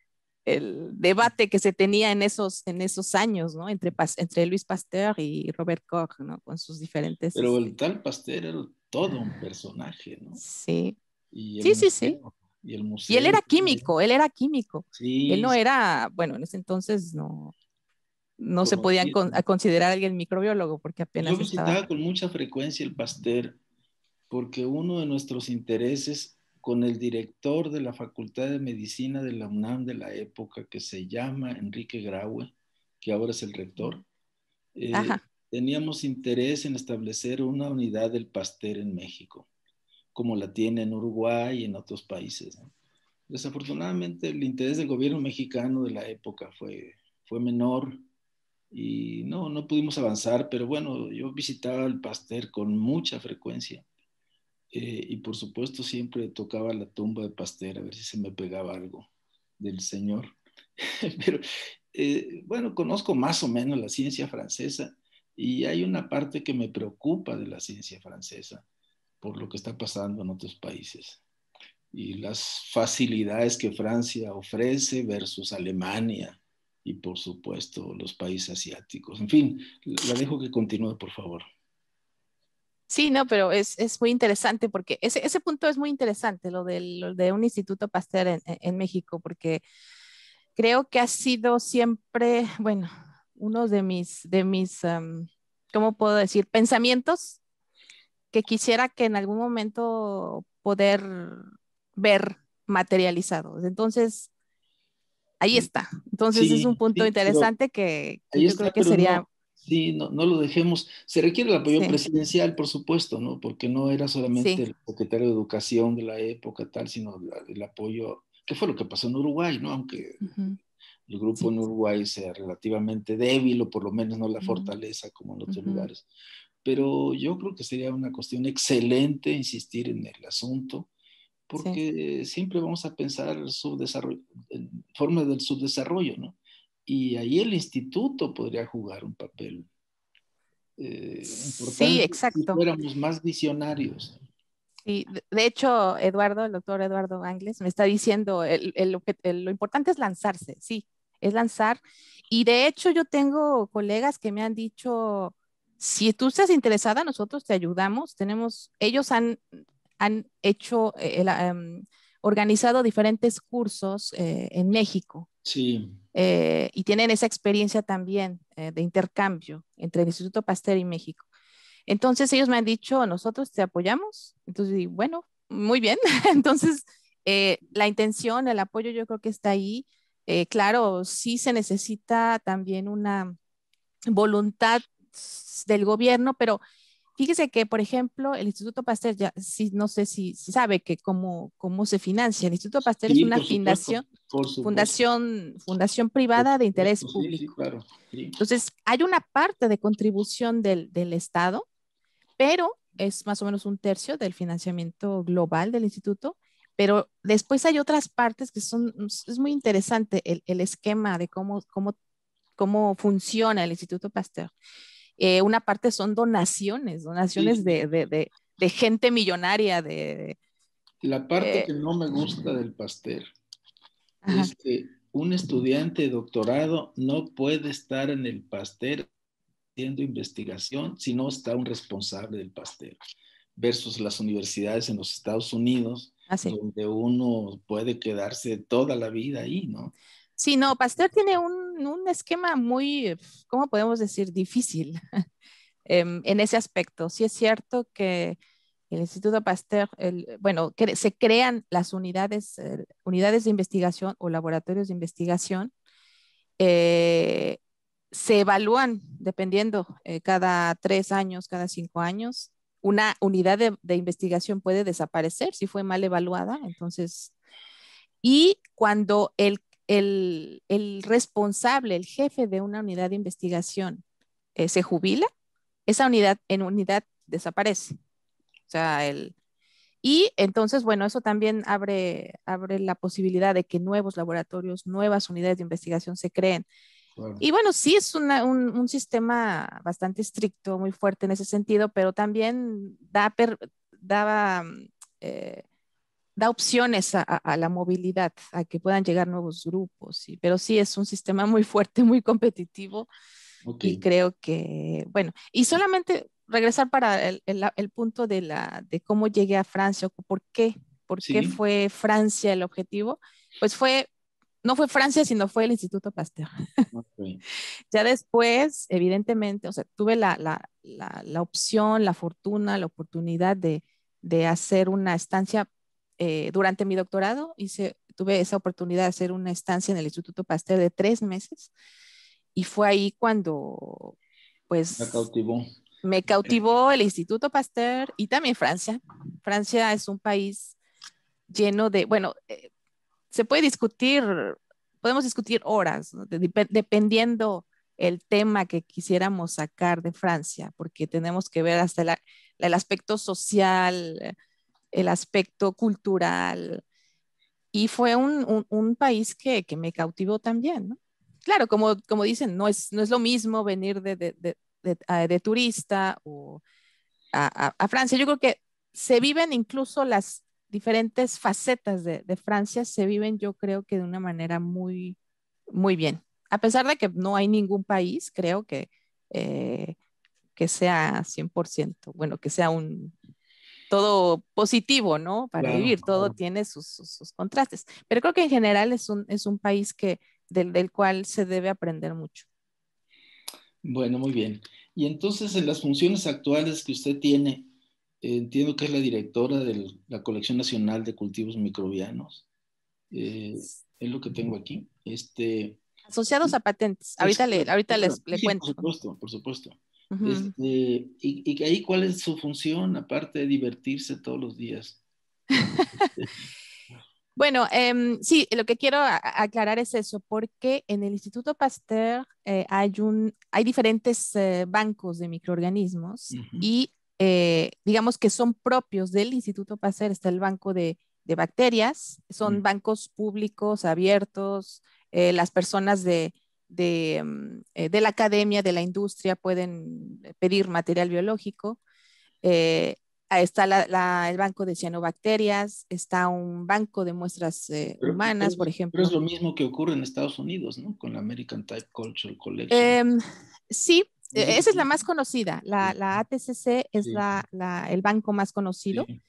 el debate que se tenía en esos, en esos años, ¿no? Entre, entre Luis Pasteur y Robert Koch, ¿no? Con sus diferentes... Pero este... el tal Pasteur era todo un personaje, ¿no? Sí. Y el Sí, museo, sí, sí. Y el museo. Y él era químico, él era químico. Sí. Él no era, bueno, en ese entonces no, no se podía con, a considerar a alguien microbiólogo porque apenas Yo visitaba estaba... con mucha frecuencia el Pasteur porque uno de nuestros intereses con el director de la Facultad de Medicina de la UNAM de la época, que se llama Enrique Graue, que ahora es el rector, eh, teníamos interés en establecer una unidad del Pasteur en México, como la tiene en Uruguay y en otros países, ¿no? Desafortunadamente el interés del gobierno mexicano de la época fue, fue menor y no, no pudimos avanzar, pero bueno, yo visitaba el Pasteur con mucha frecuencia. Eh, y por supuesto siempre tocaba la tumba de Pasteur a ver si se me pegaba algo del señor. Pero eh, bueno, conozco más o menos la ciencia francesa y hay una parte que me preocupa de la ciencia francesa por lo que está pasando en otros países y las facilidades que Francia ofrece versus Alemania y por supuesto los países asiáticos. En fin, la dejo que continúe, por favor. Sí, no, pero es, es muy interesante porque ese, ese punto es muy interesante, lo, del, lo de un Instituto Pasteur en, en México, porque creo que ha sido siempre, bueno, uno de mis, de mis um, ¿cómo puedo decir? Pensamientos que quisiera que en algún momento poder ver materializados. Entonces, ahí está. Entonces, es un Sí, punto sí, pero interesante que, que ahí yo está, creo que pero sería... no, sí, no, no lo dejemos. Se requiere el apoyo Sí, presidencial, por supuesto, ¿no? Porque no era solamente sí. el secretario de Educación de la época, tal, sino la- el apoyo, que fue lo que pasó en Uruguay, ¿no? Aunque Uh-huh. el grupo Sí. en Uruguay sea relativamente débil o por lo menos no la Uh-huh. fortaleza como en otros Uh-huh. lugares. Pero yo creo que sería una cuestión excelente insistir en el asunto, porque sí, siempre vamos a pensar subdesarrollo, en forma del subdesarrollo, ¿no? Y ahí el instituto podría jugar un papel eh, Sí, importante si exacto. fuéramos más visionarios. Sí, de, de hecho, Eduardo, el doctor Eduardo Angles, me está diciendo, el, el, el, lo importante es lanzarse, sí, es lanzar. Y de hecho, yo tengo colegas que me han dicho, si tú estás interesada, nosotros te ayudamos. Tenemos, ellos han, han hecho, eh, el, um, organizado diferentes cursos eh, en México. Sí. Eh, y tienen esa experiencia también eh, de intercambio entre el Instituto Pasteur y México. Entonces ellos me han dicho, nosotros te apoyamos. Entonces, bueno, muy bien. Entonces, eh, la intención, el apoyo yo creo que está ahí. Eh, claro, sí se necesita también una voluntad del gobierno, pero fíjese que, por ejemplo, el Instituto Pasteur, ya, sí, no sé si, si sabe que cómo, cómo se financia. El Instituto Pasteur es Sí, una por supuesto, fundación, por supuesto, fundación, fundación por privada de interés supuesto, sí, sí, público. claro. Sí. Entonces, hay una parte de contribución del, del Estado, pero es más o menos un tercio del financiamiento global del instituto, pero después hay otras partes que son, es muy interesante el, el esquema de cómo, cómo, cómo funciona el Instituto Pasteur. Eh, una parte son donaciones, donaciones Sí, de, sí. de, de, de gente millonaria, de... La parte Eh, que no me gusta del Pasteur ajá. es que un estudiante de doctorado no puede estar en el Pasteur haciendo investigación si no está un responsable del Pasteur, versus las universidades en los Estados Unidos, Así. donde uno puede quedarse toda la vida ahí, ¿no? Sí, no, Pasteur tiene un, un esquema muy, ¿cómo podemos decir? Difícil em, en ese aspecto. Sí es cierto que el Instituto Pasteur, el, bueno, que se crean las unidades, eh, unidades de investigación o laboratorios de investigación, eh, se evalúan dependiendo eh, cada tres años, cada cinco años. Una unidad de, de investigación puede desaparecer si fue mal evaluada, entonces, y cuando el, el, el responsable, el jefe de una unidad de investigación eh, se jubila, esa unidad en unidad desaparece. O sea, el, y entonces, bueno, eso también abre, abre la posibilidad de que nuevos laboratorios, nuevas unidades de investigación se creen. Claro. Y bueno, sí es una, un, un, sistema bastante estricto, muy fuerte en ese sentido, pero también da, per, daba, eh, da opciones a, a, a la movilidad, a que puedan llegar nuevos grupos, sí, pero sí es un sistema muy fuerte, muy competitivo. Okay. Y creo que, bueno, y solamente regresar para el, el, el punto de, la, de cómo llegué a Francia, ¿por qué? ¿Por sí. qué fue Francia el objetivo? Pues fue, no fue Francia, sino fue el Instituto Pasteur. Okay. Ya después, evidentemente, o sea, tuve la, la, la, la opción, la fortuna, la oportunidad de, de hacer una estancia eh, durante mi doctorado. Hice, tuve esa oportunidad de hacer una estancia en el Instituto Pasteur de tres meses. Y fue ahí cuando, pues, me cautivó. me cautivó el Instituto Pasteur y también Francia. Francia es un país lleno de, bueno, eh, se puede discutir, podemos discutir horas, ¿no? de, de, dependiendo el tema que quisiéramos sacar de Francia, porque tenemos que ver hasta la, el aspecto social, el aspecto cultural, y fue un, un, un país que, que me cautivó también, ¿no? Claro, como, como dicen, no es, no es lo mismo venir de, de, de, de, de turista o a, a, a Francia. Yo creo que se viven incluso las diferentes facetas de, de Francia, se viven yo creo que de una manera muy, muy bien. A pesar de que no hay ningún país, creo que, eh, que sea cien por ciento, bueno, que sea un, todo positivo, ¿no? Para claro, vivir, todo claro. tiene sus, sus, sus contrastes. Pero creo que en general es un, es un país que, del, del cual se debe aprender mucho. Bueno, muy bien. Y entonces en las funciones actuales que usted tiene, eh, entiendo que es la directora de la Colección Nacional de Cultivos Microbianos. Eh, es lo que tengo aquí. Este, Asociados a patentes. Ahorita, es, le, ahorita les, sí, le cuento. Por supuesto, por supuesto. Uh-huh. este, y, y ahí, ¿cuál es su función, aparte de divertirse todos los días? Bueno, eh, sí, lo que quiero a, aclarar es eso, porque en el Instituto Pasteur eh, hay, un, hay diferentes eh, bancos de microorganismos uh-huh. y eh, digamos que son propios del Instituto Pasteur. Está el banco de, de bacterias, son uh-huh. bancos públicos, abiertos, eh, las personas de, de, um, de la academia, de la industria pueden pedir material biológico. Eh, Está la, la, el banco de cianobacterias, está un banco de muestras eh, pero, humanas, pero, por ejemplo. Pero es lo mismo que ocurre en Estados Unidos, ¿no? Con la American Type Culture Collection. Eh, sí, esa es la más conocida. La, la A T C C es sí. la, la, el banco más conocido, sí.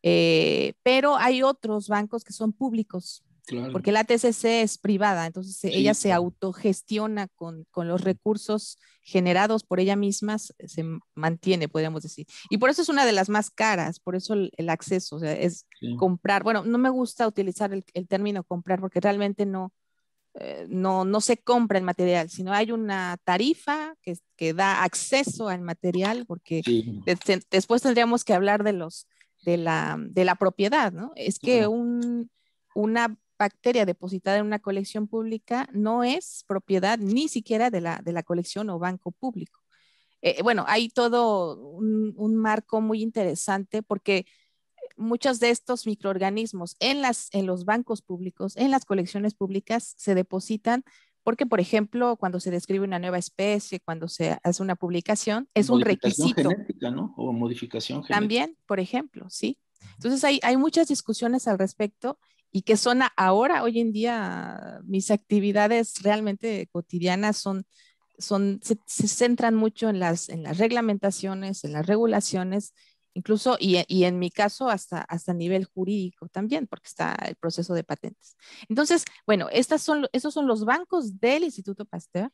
eh, pero hay otros bancos que son públicos. Claro. Porque la A T C C es privada, entonces sí, ella se claro. autogestiona con, con los recursos generados por ella misma, se mantiene, podríamos decir. Y por eso es una de las más caras, por eso el, el acceso, o sea, es sí. comprar. Bueno, no me gusta utilizar el, el término comprar porque realmente no, eh, no, no se compra el material, sino hay una tarifa que, que da acceso al material, porque sí. de, de, después tendríamos que hablar de, los, de, la, de la propiedad, ¿no? Es que claro. un, una bacteria depositada en una colección pública no es propiedad ni siquiera de la, de la colección o banco público. Eh, bueno, hay todo un, un marco muy interesante porque muchos de estos microorganismos en, las, en los bancos públicos, en las colecciones públicas, se depositan porque, por ejemplo, cuando se describe una nueva especie, cuando se hace una publicación, es un requisito. Genética, ¿no? O modificación genética. También, por ejemplo, sí. Entonces hay, hay muchas discusiones al respecto y que son ahora, hoy en día, mis actividades realmente cotidianas son, son se, se centran mucho en las, en las reglamentaciones, en las regulaciones, incluso, y, y en mi caso, hasta, hasta nivel jurídico también, porque está el proceso de patentes. Entonces, bueno, estas son, esos son los bancos del Instituto Pasteur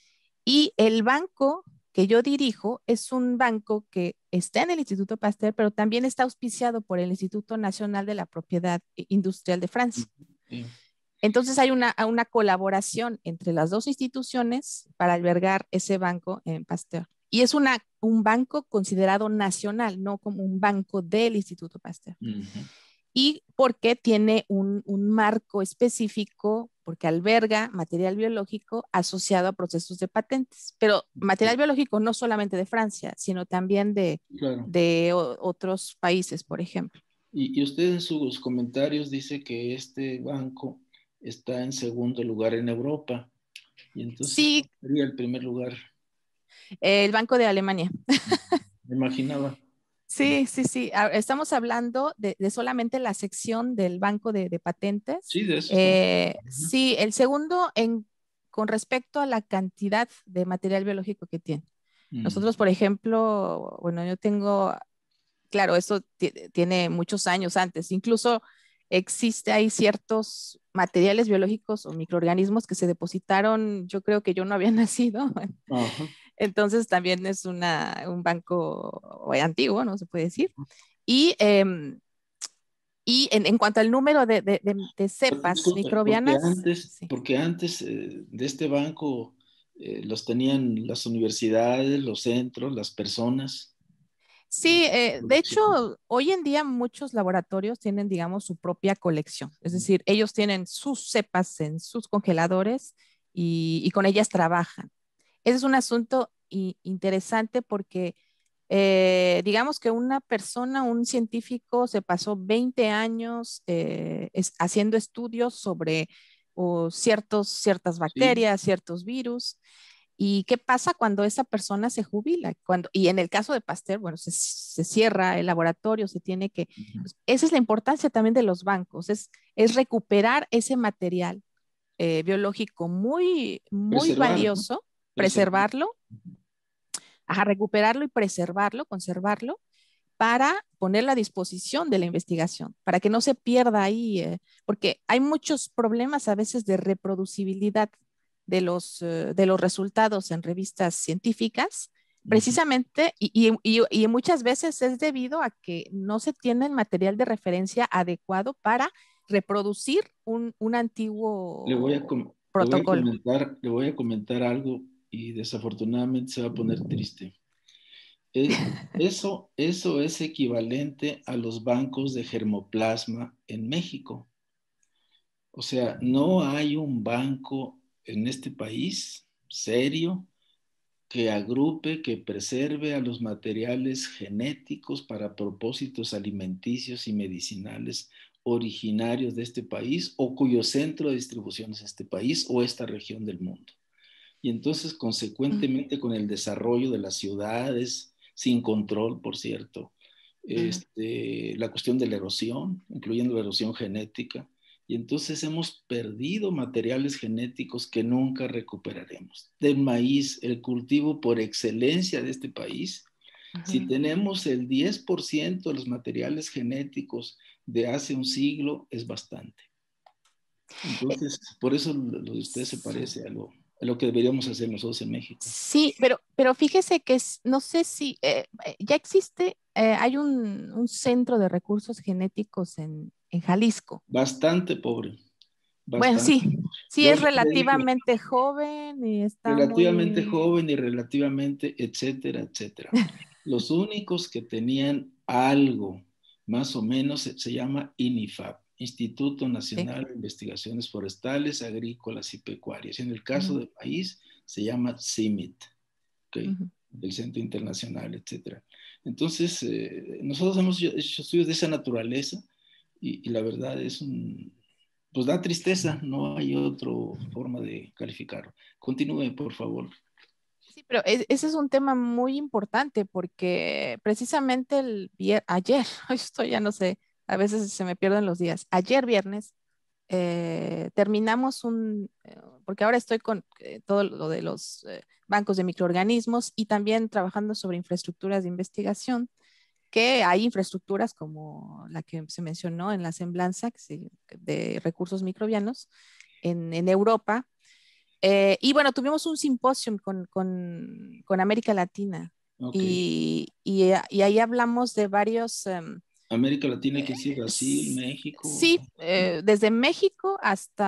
y el banco que yo dirijo es un banco que está en el Instituto Pasteur, pero también está auspiciado por el Instituto Nacional de la Propiedad Industrial de Francia. Sí. Entonces hay una, una colaboración entre las dos instituciones para albergar ese banco en Pasteur. Y es una, un banco considerado nacional, no como un banco del Instituto Pasteur. Uh-huh. Y porque tiene un, un marco específico, porque alberga material biológico asociado a procesos de patentes. Pero material biológico no solamente de Francia, sino también de, claro. de o, otros países, por ejemplo. Y, y usted en sus comentarios dice que este banco está en segundo lugar en Europa. Y entonces, sí. ¿cuál sería el primer lugar? El Banco de Alemania. Me imaginaba. Sí, sí, sí. Ah, estamos hablando de, de solamente la sección del banco de, de patentes. Sí, de eso estamos. Eh, Ujú. sí, el segundo en, con respecto a la cantidad de material biológico que tiene. Mm. Nosotros, por ejemplo, bueno, yo tengo, claro, esto ti- tiene muchos años antes, incluso existe, hay ciertos materiales biológicos o microorganismos que se depositaron, yo creo que yo no había nacido. Ajá. Entonces también es una, un banco antiguo, ¿no? Se puede decir. Y, em, y en, en cuanto al número de, de- de- de Pero cepas disculpa, porque microbianas, antes, sí. porque antes eh, de este banco eh, los tenían las universidades, los centros, las personas. Sí, eh, de hecho, Producción. hoy en día muchos laboratorios tienen, digamos, su propia colección. Es decir, ellos tienen sus cepas en sus congeladores y, y con ellas trabajan. Ese es un asunto i- interesante porque, eh, digamos que una persona, un científico, se pasó veinte años eh, es- haciendo estudios sobre o ciertos, ciertas Sí. bacterias, ciertos virus. ¿Y qué pasa cuando esa persona se jubila? Cuando, y en el caso de Pasteur, bueno, se, se cierra el laboratorio, se tiene que... Ujú. pues, esa es la importancia también de los bancos, es, es recuperar ese material eh, biológico muy, muy Preservar, ¿no? valioso, Preservar. preservarlo, a recuperarlo y preservarlo, conservarlo, para ponerlo a disposición de la investigación, para que no se pierda ahí, eh, porque hay muchos problemas a veces de reproducibilidad de los, eh, de los resultados en revistas científicas, Ujú. precisamente, y, y, y, y muchas veces es debido a que no se tiene el material de referencia adecuado para reproducir un, un Le voy a, antiguo com- le voy a protocolo. comentar, le voy a comentar algo y desafortunadamente se va a poner triste. Eh, eso, eso es equivalente a los bancos de germoplasma en México. O sea, no hay un banco en este país serio que agrupe, que preserve a los materiales genéticos para propósitos alimenticios y medicinales originarios de este país o cuyo centro de distribución es este país o esta región del mundo. Y entonces, consecuentemente, con el desarrollo de las ciudades, sin control, por cierto, Ujú. este, la cuestión de la erosión, incluyendo la erosión genética, y entonces hemos perdido materiales genéticos que nunca recuperaremos. Del maíz, el cultivo por excelencia de este país, si Ujú. tenemos el diez por ciento de los materiales genéticos de hace un siglo, es bastante. Eh, Entonces, por eso lo de usted se parece a lo, a lo que deberíamos hacer nosotros en México. Sí, pero, pero fíjese que es, no sé si eh, eh, ya existe, eh, hay un, un centro de recursos genéticos en, en Jalisco. Bastante pobre, Bueno, bastante. sí, sí Yo es le digo, relativamente joven y está relativamente muy... joven y relativamente, etcétera, etcétera. Los únicos que tenían algo, más o menos, se, se llama INIFAP, Instituto Sí. Nacional de Investigaciones Forestales, Agrícolas y Pecuarias. En el caso Ujú, del país, se llama CIMIT, ¿okay? ujú. El Centro Internacional, etcétera. Entonces, eh, nosotros hemos hecho estudios de esa naturaleza y, y la verdad es un, pues da tristeza, no hay otra forma de calificarlo. Continúe, por favor. Sí, pero es- ese es un tema muy importante porque precisamente el vier- ayer, esto ya no sé, a veces se me pierden los días, ayer viernes eh, terminamos un, eh, porque ahora estoy con eh, todo lo de los eh, bancos de microorganismos y también trabajando sobre infraestructuras de investigación, que hay infraestructuras como la que se mencionó en la semblanza que se- de recursos microbianos en, en Europa. Eh, y bueno, tuvimos un simposio con, con, con América Latina Ok. y, y, y ahí hablamos de varios... em, América Latina, que sí, Brasil, México. sí, eh, desde México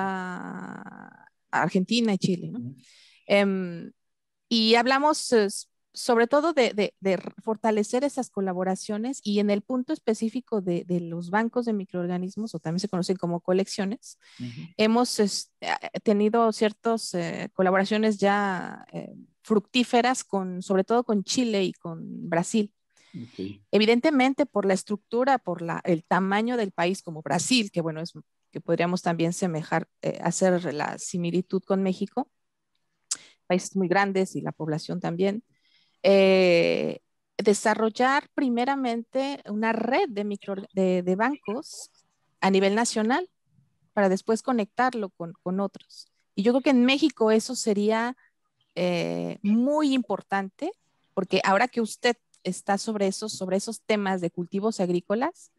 hasta Argentina y Chile, ¿no? Em, y hablamos eh, sobre todo de, de- de fortalecer esas colaboraciones y en el punto específico de, de los bancos de microorganismos, o también se conocen como colecciones, Uh-huh. hemos es, tenido ciertas eh, colaboraciones ya eh, fructíferas con, sobre todo con Chile y con Brasil. Okay. Evidentemente, por la estructura, por la, el tamaño del país como Brasil, que bueno, es que podríamos también semejar, eh, hacer la similitud con México, países muy grandes y la población también. Eh, desarrollar primeramente una red de, micro, de, de bancos a nivel nacional para después conectarlo con, con otros. Y yo creo que en México eso sería eh, muy importante, porque ahora que usted está sobre esos, sobre esos temas de cultivos agrícolas,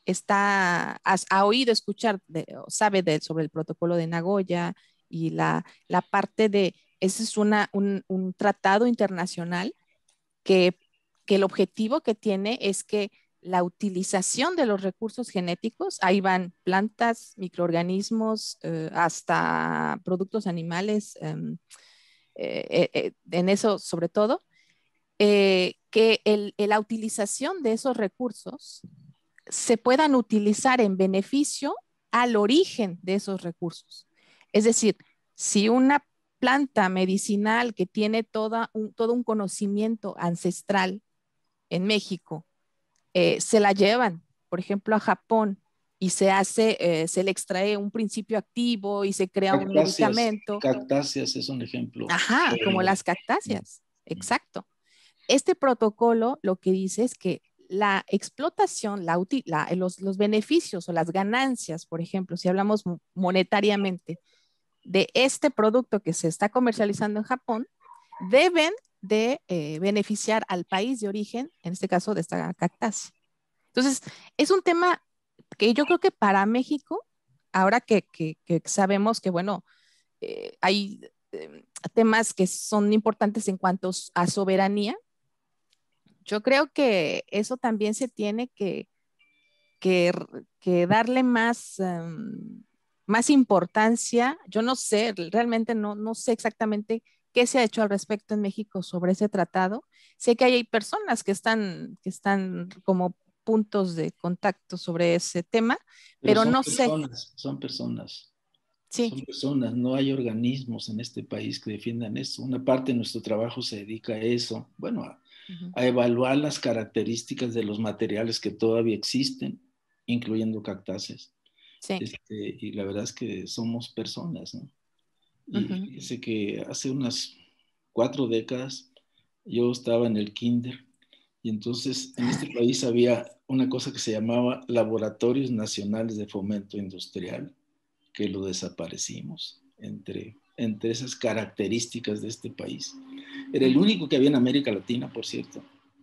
está, has, ha oído escuchar, de, sabe de, sobre el protocolo de Nagoya y la, la parte de, ese es una, un, un tratado internacional que, que el objetivo que tiene es que la utilización de los recursos genéticos, ahí van plantas, microorganismos, eh, hasta productos animales, eh, eh, eh, en eso sobre todo, eh, que el, el, la utilización de esos recursos se puedan utilizar en beneficio al origen de esos recursos. Es decir, si una planta medicinal que tiene toda un, todo un conocimiento ancestral en México, eh, se la llevan, por ejemplo, a Japón y se hace, eh, se le extrae un principio activo y se crea Cactáceas, un medicamento. Cactáceas es un ejemplo. Ajá, como las cactáceas, exacto. Este protocolo lo que dice es que la explotación, la, la, los, los beneficios o las ganancias, por ejemplo, si hablamos monetariamente de este producto que se está comercializando en Japón, deben de eh, beneficiar al país de origen, en este caso de esta cactácea. Entonces, es un tema que yo creo que para México, ahora que, que, que sabemos que, bueno, eh, hay eh, temas que son importantes en cuanto a soberanía, yo creo que eso también se tiene que, que, que darle más, um, más importancia. Yo no sé, realmente no, no sé exactamente qué se ha hecho al respecto en México sobre ese tratado. Sé que hay personas que están, que están como puntos de contacto sobre ese tema, pero, pero no personas, sé. Son personas. Sí. Son personas, no hay organismos en este país que defiendan eso. Una parte de nuestro trabajo se dedica a eso, bueno, a, uh-huh. a evaluar las características de los materiales que todavía existen, incluyendo cactáceas. Sí. Este, y la verdad es que somos personas, ¿no? Y uh-huh. fíjese que hace unas cuatro décadas yo estaba en el kinder y entonces en este país había una cosa que se llamaba Laboratorios Nacionales de Fomento Industrial, que lo desaparecimos entre, entre esas características de este país. Era el único que había en América Latina, por cierto.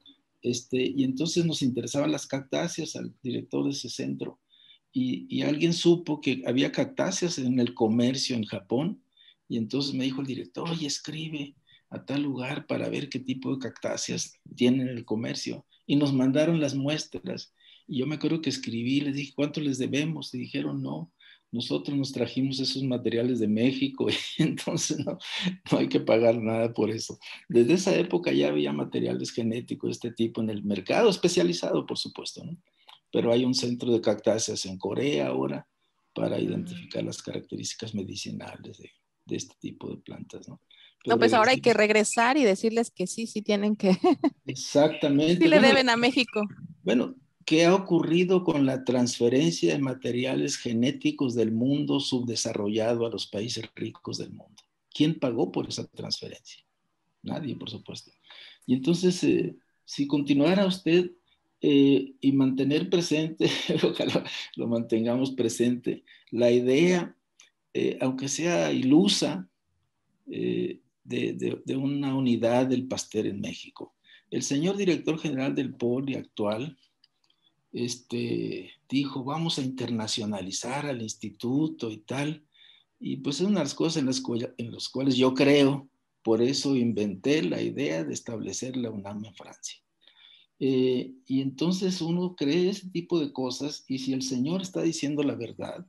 Este, y entonces nos interesaban las cactáceas al director de ese centro y, y alguien supo que había cactáceas en el comercio en Japón y entonces me dijo el director, oye, escribe a tal lugar para ver qué tipo de cactáceas tienen en el comercio. Y nos mandaron las muestras. Y yo me acuerdo que escribí, les dije, ¿cuánto les debemos? Y dijeron, no, nosotros nos trajimos esos materiales de México y entonces no, no hay que pagar nada por eso. Desde esa época ya había materiales genéticos de este tipo en el mercado, especializado, por supuesto, ¿no? Pero hay un centro de cactáceas en Corea ahora para identificar las características medicinales de, de este tipo de plantas, ¿no? Pero no, pues ahora hay que regresar y decirles que sí, sí tienen que... Exactamente. Sí le bueno, deben a México. Bueno, ¿qué ha ocurrido con la transferencia de materiales genéticos del mundo subdesarrollado a los países ricos del mundo? ¿Quién pagó por esa transferencia? Nadie, por supuesto. Y entonces, eh, si continuara usted eh, y mantener presente, ojalá lo mantengamos presente, la idea, eh, aunque sea ilusa, eh, de, de, de una unidad del Pasteur en México. El señor director general del Poli actual este, dijo, vamos a internacionalizar al instituto y tal. Y pues es una de las cosas en las, cual, en las cuales yo creo, por eso inventé la idea de establecer la UNAM en Francia. Eh, y entonces uno cree ese tipo de cosas y si el señor está diciendo la verdad,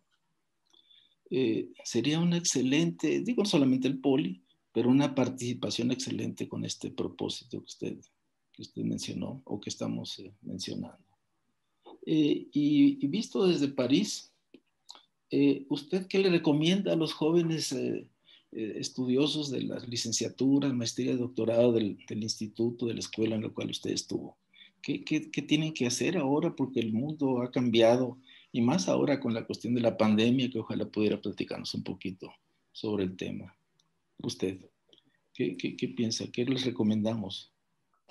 eh, sería una excelente, digo no solamente el Poli, pero una participación excelente con este propósito que usted, que usted mencionó o que estamos eh, mencionando. Eh, y, y visto desde París, eh, ¿usted qué le recomienda a los jóvenes eh, eh, estudiosos de las licenciaturas, maestría y doctorado del, del instituto, de la escuela en la cual usted estuvo? ¿Qué, qué, qué tienen que hacer ahora? Porque el mundo ha cambiado y más ahora con la cuestión de la pandemia, que ojalá pudiera platicarnos un poquito sobre el tema. Usted, ¿qué, qué, qué piensa? ¿Qué les recomendamos?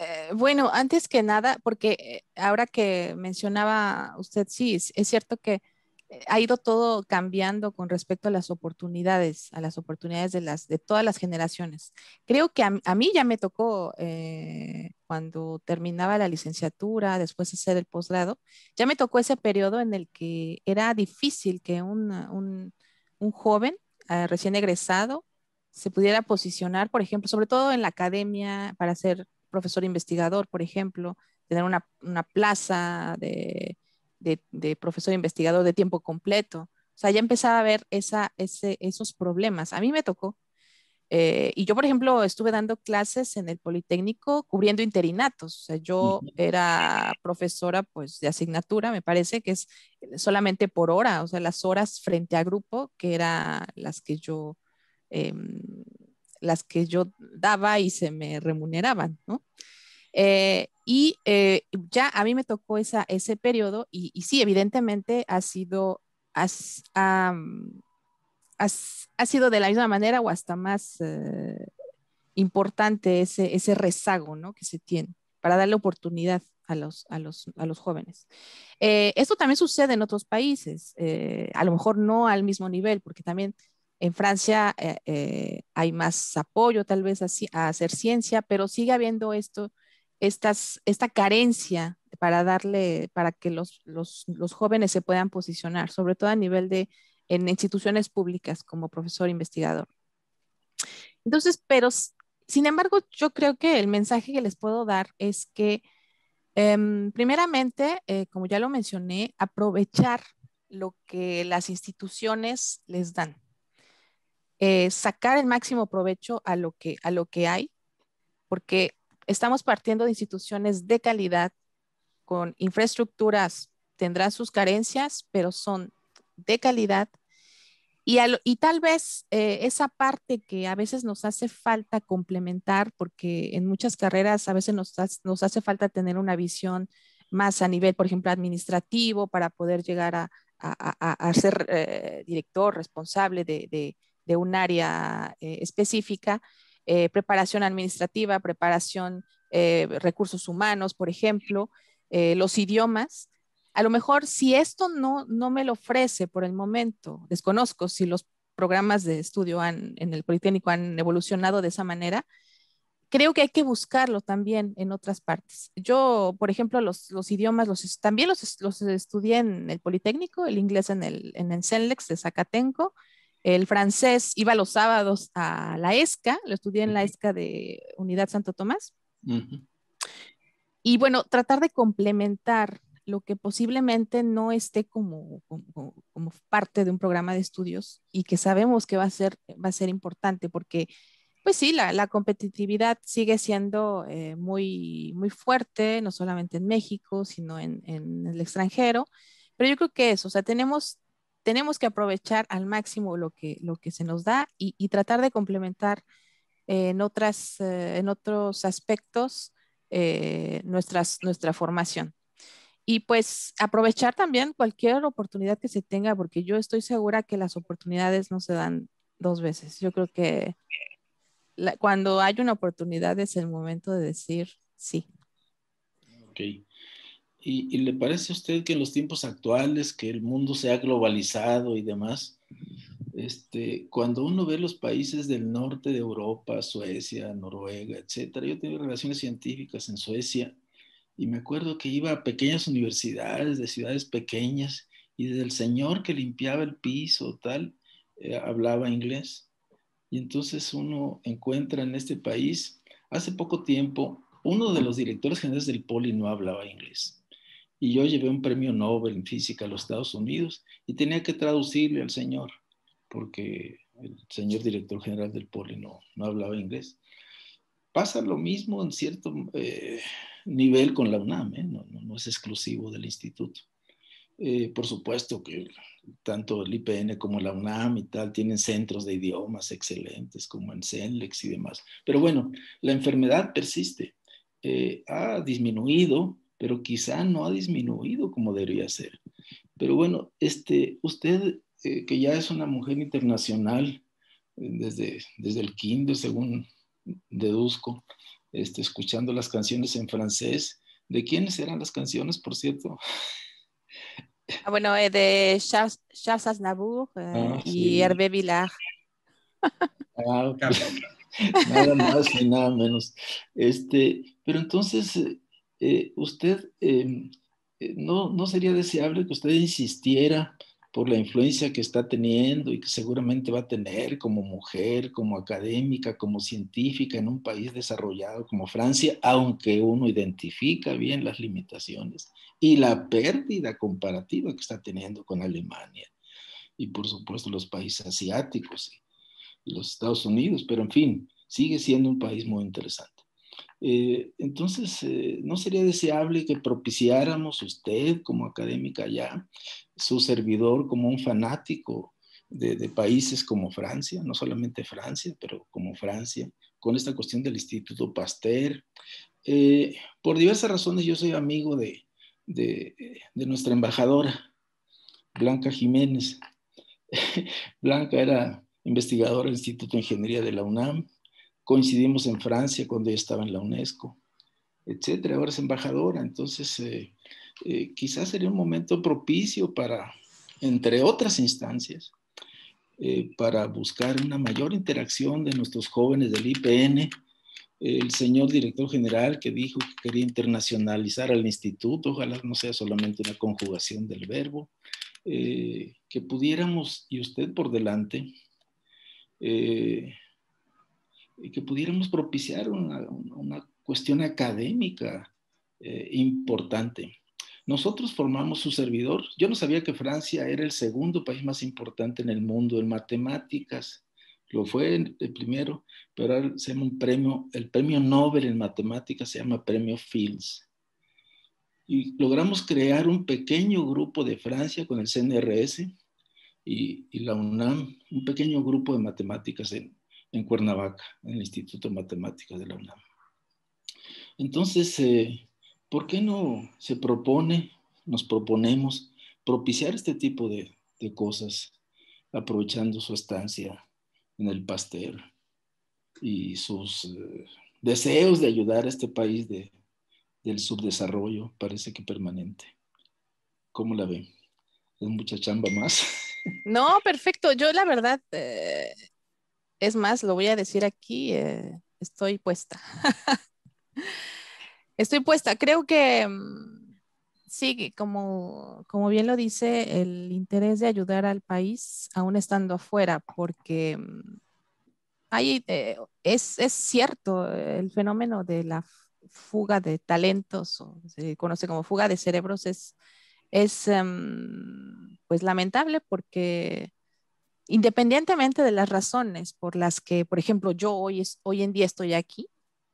Eh, bueno, antes que nada, porque eh, ahora que mencionaba usted, sí, es, es cierto que eh, ha ido todo cambiando con respecto a las oportunidades, a las oportunidades de las de todas las generaciones. Creo que a, a mí ya me tocó eh, cuando terminaba la licenciatura, después de hacer el posgrado, ya me tocó ese periodo en el que era difícil que un, un, un joven eh, recién egresado se pudiera posicionar, por ejemplo, sobre todo en la academia para ser profesor investigador, por ejemplo, tener una, una plaza de, de, de, profesor investigador de tiempo completo. O sea, ya empezaba a ver esa, ese, esos problemas. A mí me tocó. Eh, y yo, por ejemplo, estuve dando clases en el Politécnico cubriendo interinatos. O sea, yo era profesora pues de asignatura, me parece que es solamente por hora, o sea, las horas frente a grupo, que eran las que yo, eh, las que yo daba y se me remuneraban, ¿no? Eh, y eh, ya a mí me tocó esa, ese periodo y, y sí, evidentemente ha sido, has, um, has, ha sido de la misma manera o hasta más eh, importante ese, ese rezago, ¿no? Que se tiene para darle oportunidad a los, a los, a los jóvenes. Eh, esto también sucede en otros países, eh, a lo mejor no al mismo nivel, porque también en Francia eh, eh, hay más apoyo tal vez a, a, hacer ciencia, pero sigue habiendo esto, estas, esta carencia para darle, para que los, los, los jóvenes se puedan posicionar, sobre todo a nivel de en instituciones públicas como profesor investigador. Entonces, pero sin embargo, yo creo que el mensaje que les puedo dar es que, eh, primeramente, eh, como ya lo mencioné, aprovechar lo que las instituciones les dan. Eh, sacar el máximo provecho a lo, que, a lo que hay, porque estamos partiendo de instituciones de calidad, con infraestructuras, tendrán sus carencias, pero son de calidad. Y, al, y tal vez eh, esa parte que a veces nos hace falta complementar, porque en muchas carreras a veces nos, nos hace falta tener una visión más a nivel, por ejemplo, administrativo, para poder llegar a, a, a, a ser eh, director responsable de, de, de un área eh, específica, eh, preparación administrativa, preparación, eh, recursos humanos, por ejemplo, eh, los idiomas. A lo mejor si esto no, no me lo ofrece por el momento, desconozco si los programas de estudio han, en el Politécnico han evolucionado de esa manera, creo que hay que buscarlo también en otras partes. Yo, por ejemplo, los, los idiomas los, también los, los estudié en el Politécnico, el inglés en el, en el CENLEX de Zacatenco, el francés iba los sábados a la ESCA, lo estudié en la ESCA de Unidad Santo Tomás. Uh-huh. Y bueno, tratar de complementar lo que posiblemente no esté como, como, como parte de un programa de estudios y que sabemos que va a ser, va a ser importante porque, pues sí, la, la competitividad sigue siendo eh, muy, muy fuerte, no solamente en México, sino en, en el extranjero. Pero yo creo que eso, o sea, tenemos, tenemos que aprovechar al máximo lo que, lo que se nos da y, y tratar de complementar eh, en, otras, eh, en otros aspectos eh, nuestras, nuestra formación. Y pues aprovechar también cualquier oportunidad que se tenga, porque yo estoy segura que las oportunidades no se dan dos veces. Yo creo que la, cuando hay una oportunidad es el momento de decir sí. Ok. ¿Y, ¿Y le parece a usted que en los tiempos actuales, que el mundo se ha globalizado y demás, este, cuando uno ve los países del norte de Europa, Suecia, Noruega, etcétera, yo tengo relaciones científicas en Suecia, y me acuerdo que iba a pequeñas universidades de ciudades pequeñas y desde el señor que limpiaba el piso tal, eh, hablaba inglés. Y entonces uno encuentra en este país, hace poco tiempo, uno de los directores generales del Poli no hablaba inglés. Y yo llevé un premio Nobel en física a los Estados Unidos y tenía que traducirle al señor, porque el señor director general del Poli no, no hablaba inglés. Pasa lo mismo en cierto eh, nivel con la UNAM, ¿eh? no, no, no es exclusivo del instituto. Eh, por supuesto que tanto el I P N como la UNAM y tal tienen centros de idiomas excelentes como en CENLEX y demás. Pero bueno, la enfermedad persiste. Eh, ha disminuido, pero quizá no ha disminuido como debería ser. Pero bueno, este, usted eh, que ya es una mujer internacional eh, desde, desde el kinder, según deduzco, este, escuchando las canciones en francés. ¿De quiénes eran las canciones, por cierto? Ah, bueno, eh, de Charles, Charles Aznavour eh, Ah, y sí. Hervé Villard. Ah, nada más ni nada menos. Este, pero entonces, eh, usted, eh, eh, no, no sería deseable que usted insistiera por la influencia que está teniendo y que seguramente va a tener como mujer, como académica, como científica en un país desarrollado como Francia, aunque uno identifica bien las limitaciones y la pérdida comparativa que está teniendo con Alemania y por supuesto los países asiáticos y los Estados Unidos, pero en fin, sigue siendo un país muy interesante. Eh, entonces, eh, ¿no sería deseable que propiciáramos usted como académica ya, su servidor como un fanático de, de países como Francia, no solamente Francia, pero como Francia, con esta cuestión del Instituto Pasteur? Eh, por diversas razones yo soy amigo de, de, de nuestra embajadora, Blanca Jiménez. Blanca era investigadora del Instituto de Ingeniería de la UNAM, coincidimos en Francia cuando ella estaba en la UNESCO, etcétera. Ahora es embajadora, entonces eh, eh, quizás sería un momento propicio para, entre otras instancias, eh, para buscar una mayor interacción de nuestros jóvenes del I P N. El señor director general que dijo que quería internacionalizar al instituto, ojalá no sea solamente una conjugación del verbo, eh, que pudiéramos, y usted por delante, eh, que pudiéramos propiciar una, una cuestión académica eh, importante. Nosotros formamos su servidor. Yo no sabía que Francia era el segundo país más importante en el mundo en matemáticas. Lo fue el primero, pero ahora se llama un premio, el premio Nobel en matemáticas se llama premio Fields. Y logramos crear un pequeño grupo de Francia con el C N R S y, y la UNAM, un pequeño grupo de matemáticas en, en Cuernavaca, en el Instituto de Matemáticas de la UNAM. Entonces, eh, ¿por qué no se propone, nos proponemos propiciar este tipo de, de cosas, aprovechando su estancia en el Pasteur y sus eh, deseos de ayudar a este país de, del subdesarrollo, parece que permanente? ¿Cómo la ven? ¿Es mucha chamba más? No, perfecto. Yo la verdad, eh, es más, lo voy a decir aquí, eh, estoy puesta. Estoy puesta. Creo que mm, sí, que como, como bien lo dice, el interés de ayudar al país aún estando afuera, porque mm, hay, eh, es, es cierto, eh, el fenómeno de la fuga de talentos, o se conoce como fuga de cerebros, es, es em, pues lamentable porque independientemente de las razones por las que, por ejemplo, yo hoy, es, hoy en día estoy aquí,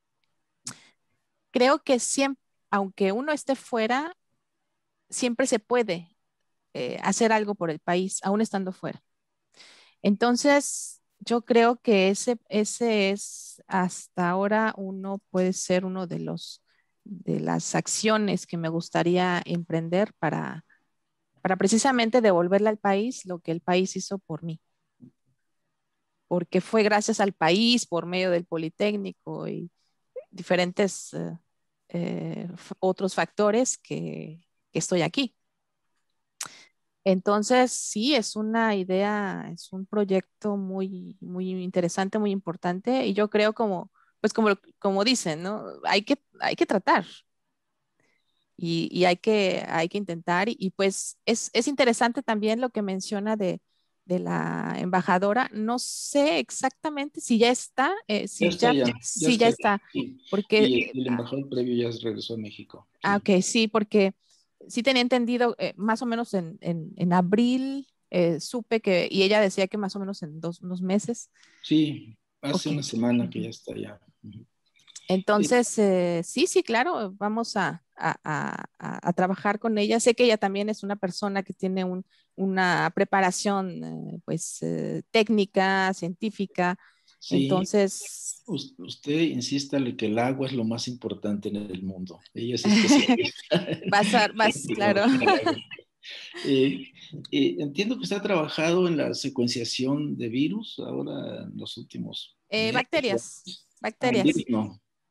creo que siempre, aunque uno esté fuera, siempre se puede eh, hacer algo por el país, aún estando fuera. Entonces, yo creo que ese, ese es hasta ahora uno puede ser uno de los de las acciones que me gustaría emprender para, para precisamente devolverle al país lo que el país hizo por mí. Porque fue gracias al país, por medio del Politécnico y diferentes eh, eh, otros factores que, que estoy aquí. Entonces, sí, es una idea, es un proyecto muy, muy interesante, muy importante. Y yo creo como, pues como, como dicen, ¿no? Hay que, hay que tratar y, y hay que, hay que intentar. Y, y pues es, es interesante también lo que menciona de, de la embajadora. No sé exactamente si ya está, eh, Ya si está, ya, ya, ya si ya está. está, Sí. porque, Y el embajador previo ya regresó a México. ah, Sí, ok, sí, porque sí tenía entendido, eh, más o menos en, en, en abril, eh, supe que, y ella decía que más o menos en dos, unos meses. sí, hace Ok. una semana que ya está allá. Ujú. Eh, Entonces, eh, sí, sí, claro, vamos a, a, a, a, trabajar con ella. Sé que ella también es una persona que tiene un, una preparación, eh, pues, eh, técnica, científica. sí, Entonces, usted insístale que el agua es lo más importante en el mundo. Ella es especialista vas a, en vas, claro. tecnología del agua. Eh, eh, entiendo que usted ha trabajado en la secuenciación de virus ahora en los últimos Eh, meses. bacterias, Ah, en bacterias. virus no.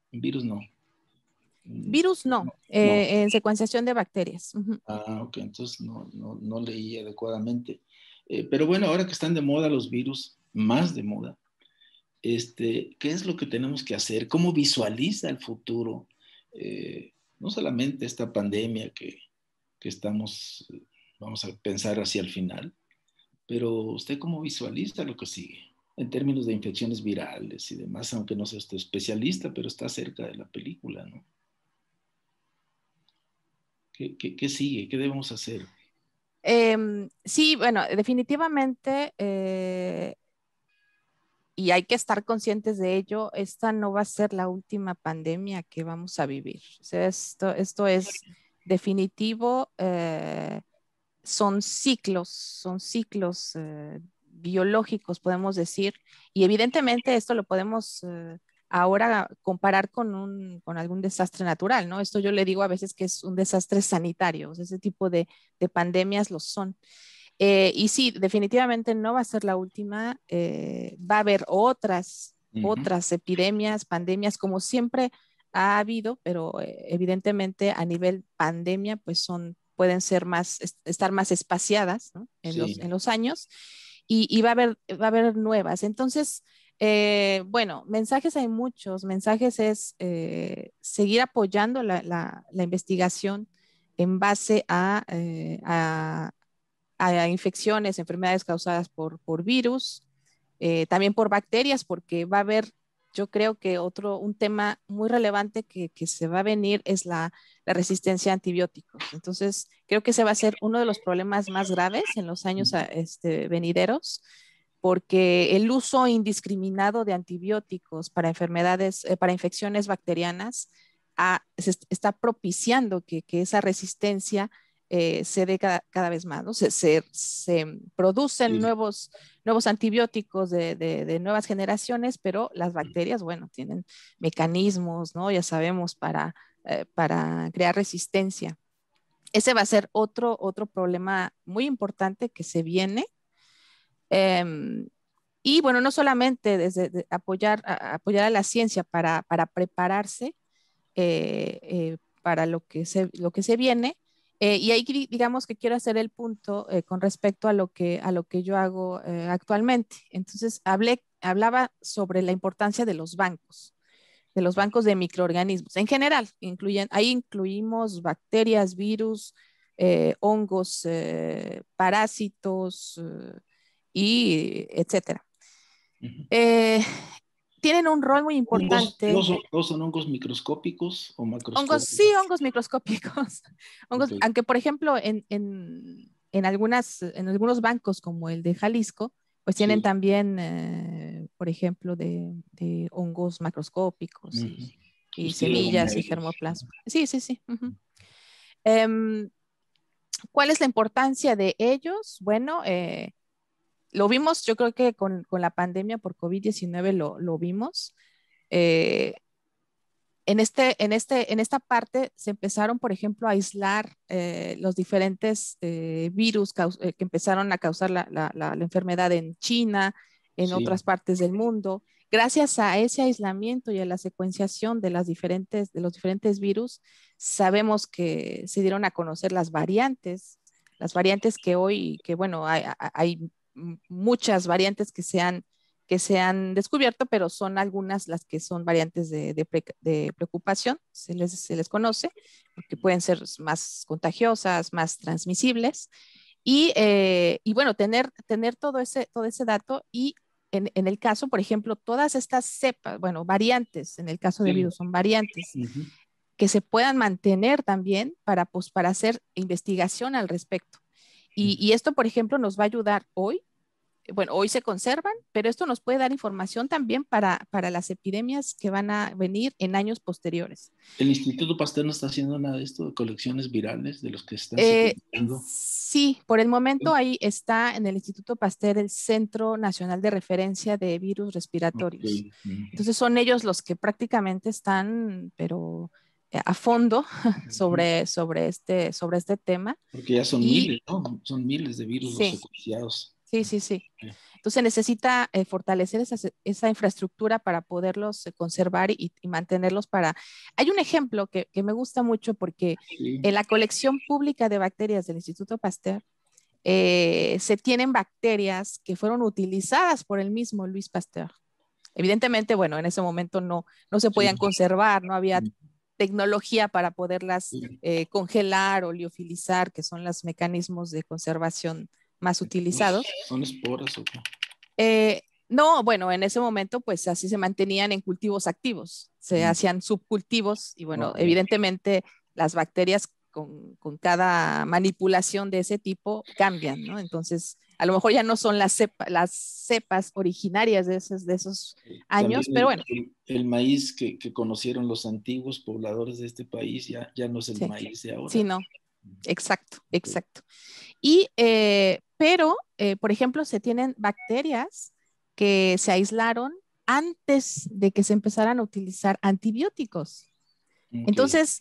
Virus no. Virus no, no. Eh, en secuenciación de bacterias. Uh-huh. Ah, ok, entonces no, no, no leí adecuadamente. Eh, pero bueno, ahora que están de moda los virus, más de moda, este, ¿qué es lo que tenemos que hacer? ¿Cómo visualiza el futuro? Eh, no solamente esta pandemia que, que estamos, vamos a pensar hacia el final, pero ¿usted cómo visualiza lo que sigue? En términos de infecciones virales y demás, aunque no sea usted especialista, pero está cerca de la película, ¿no? ¿Qué, qué, qué sigue? ¿Qué debemos hacer? Eh, sí, bueno, definitivamente, eh, y hay que estar conscientes de ello, esta no va a ser la última pandemia que vamos a vivir. O sea, esto, esto es definitivo, eh, son ciclos, son ciclos eh, biológicos, podemos decir, y evidentemente esto lo podemos eh, ahora comparar con, un, con algún desastre natural, ¿no? Esto yo le digo a veces que es un desastre sanitario, o sea, ese tipo de, de pandemias lo son. Eh, y sí, definitivamente no va a ser la última, eh, va a haber otras, uh-huh. otras epidemias, pandemias, como siempre ha habido, pero eh, evidentemente a nivel pandemia, pues son, pueden ser más, est estar más espaciadas, ¿no? en, sí. los, en los años, y, y va, a haber, va a haber nuevas. Entonces, eh, bueno, mensajes hay muchos, mensajes es eh, seguir apoyando la, la, la investigación en base a, eh, a a infecciones, enfermedades causadas por, por virus, eh, también por bacterias, porque va a haber, yo creo que otro, un tema muy relevante que, que se va a venir es la, la resistencia a antibióticos. Entonces, creo que ese va a ser uno de los problemas más graves en los años este, venideros, porque el uso indiscriminado de antibióticos para enfermedades, eh, para infecciones bacterianas, a, se está propiciando que, que esa resistencia Eh, se dé cada, cada vez más, ¿no? Se, se, se producen sí. nuevos, nuevos antibióticos de, de, de nuevas generaciones, pero las bacterias, bueno, tienen mecanismos, ¿no? Ya sabemos, para, eh, para crear resistencia. Ese va a ser otro, otro problema muy importante que se viene. Eh, y bueno, no solamente desde de apoyar, a, apoyar a la ciencia para, para prepararse eh, eh, para lo que se, lo que se viene, Eh, y ahí digamos que quiero hacer el punto eh, con respecto a lo que, a lo que yo hago eh, actualmente. Entonces, hablé, hablaba sobre la importancia de los bancos, de los bancos de microorganismos. En general, incluyen, ahí incluimos bacterias, virus, eh, hongos, eh, parásitos eh, y etcétera. Uh-huh. eh, tienen un rol muy importante. ¿Hongos, ¿Hongos son, son hongos microscópicos o macroscópicos? Hongos, sí, hongos microscópicos. hongos, okay. Aunque, por ejemplo, en, en, en, algunas, en algunos bancos como el de Jalisco, pues tienen sí. también, eh, por ejemplo, de, de hongos macroscópicos uh-huh. y, y semillas y germoplasma. Sí, sí, sí. Uh-huh. um, ¿Cuál es la importancia de ellos? Bueno, eh, lo vimos, yo creo que con, con la pandemia por COVID diecinueve lo, lo vimos. Eh, En, este, en, este, en esta parte se empezaron, por ejemplo, a aislar eh, los diferentes eh, virus eh, que empezaron a causar la, la, la, la enfermedad en China, en sí. otras partes del mundo. Gracias a ese aislamiento y a la secuenciación de, las diferentes, de los diferentes virus, sabemos que se dieron a conocer las variantes, las variantes que hoy, que bueno, hay, hay muchas variantes que se han que se han descubierto, pero son algunas las que son variantes de, de, pre, de preocupación, se les, se les conoce, porque pueden ser más contagiosas, más transmisibles, y, eh, y bueno, tener, tener todo, ese, todo ese dato y en, en el caso, por ejemplo, todas estas cepas, bueno, variantes, en el caso de virus son variantes, uh-huh. que se puedan mantener también para, pues, para hacer investigación al respecto. Y, uh-huh. y esto, por ejemplo, nos va a ayudar hoy. Bueno, hoy se conservan, pero esto nos puede dar información también para, para las epidemias que van a venir en años posteriores. ¿El Instituto Pasteur no está haciendo nada de esto, de colecciones virales, de los que están eh, Sí, por el momento ahí está en el Instituto Pasteur el Centro Nacional de Referencia de Virus Respiratorios. Okay. Uh-huh. Entonces son ellos los que prácticamente están, pero a fondo sobre, sobre, este, sobre este tema. Porque ya son y, miles, ¿no? Son miles de virus sí. secuenciados. Sí, sí, sí. Entonces necesita eh, fortalecer esa, esa infraestructura para poderlos eh, conservar y, y mantenerlos para... Hay un ejemplo que, que me gusta mucho porque Sí. en la colección pública de bacterias del Instituto Pasteur eh, se tienen bacterias que fueron utilizadas por el mismo Luis Pasteur. Evidentemente, bueno, en ese momento no, no se podían Sí. conservar, no había tecnología para poderlas Sí. eh, congelar o liofilizar, que son los mecanismos de conservación más utilizados. ¿Son esporas o qué? Eh, no, bueno, en ese momento pues así se mantenían en cultivos activos, se Mm. hacían subcultivos y bueno, Ok. evidentemente las bacterias con, con cada manipulación de ese tipo cambian, ¿no? Entonces, a lo mejor ya no son las, cepa, las cepas originarias de esos, de esos años, También pero el, bueno. el, el maíz que, que conocieron los antiguos pobladores de este país ya, ya no es el Sí, maíz de ahora. sí, no, exacto, exacto. Y, eh, pero, eh, por ejemplo, se tienen bacterias que se aislaron antes de que se empezaran a utilizar antibióticos. Okay. Entonces,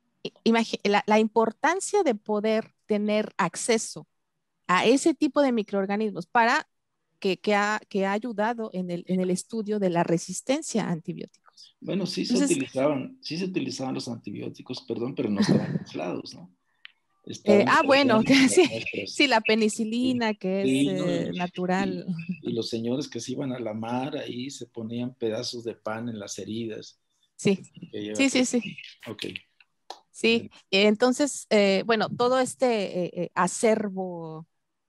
la, la importancia de poder tener acceso a ese tipo de microorganismos para que, que, ha, que ha ayudado en el, en el estudio de la resistencia a antibióticos. Bueno, sí se Entonces, utilizaban, sí se utilizaban los antibióticos, perdón, pero no estaban aislados, ¿no? Eh, Estaban ah, bueno, que, sí, nuestros, sí, la penicilina que sí, es ¿no? eh, y, natural. Y, y los señores que se iban a la mar ahí se ponían pedazos de pan en las heridas. Sí, sí, sí, sí. Ok. Sí, entonces, eh, bueno, todo este eh, eh, acervo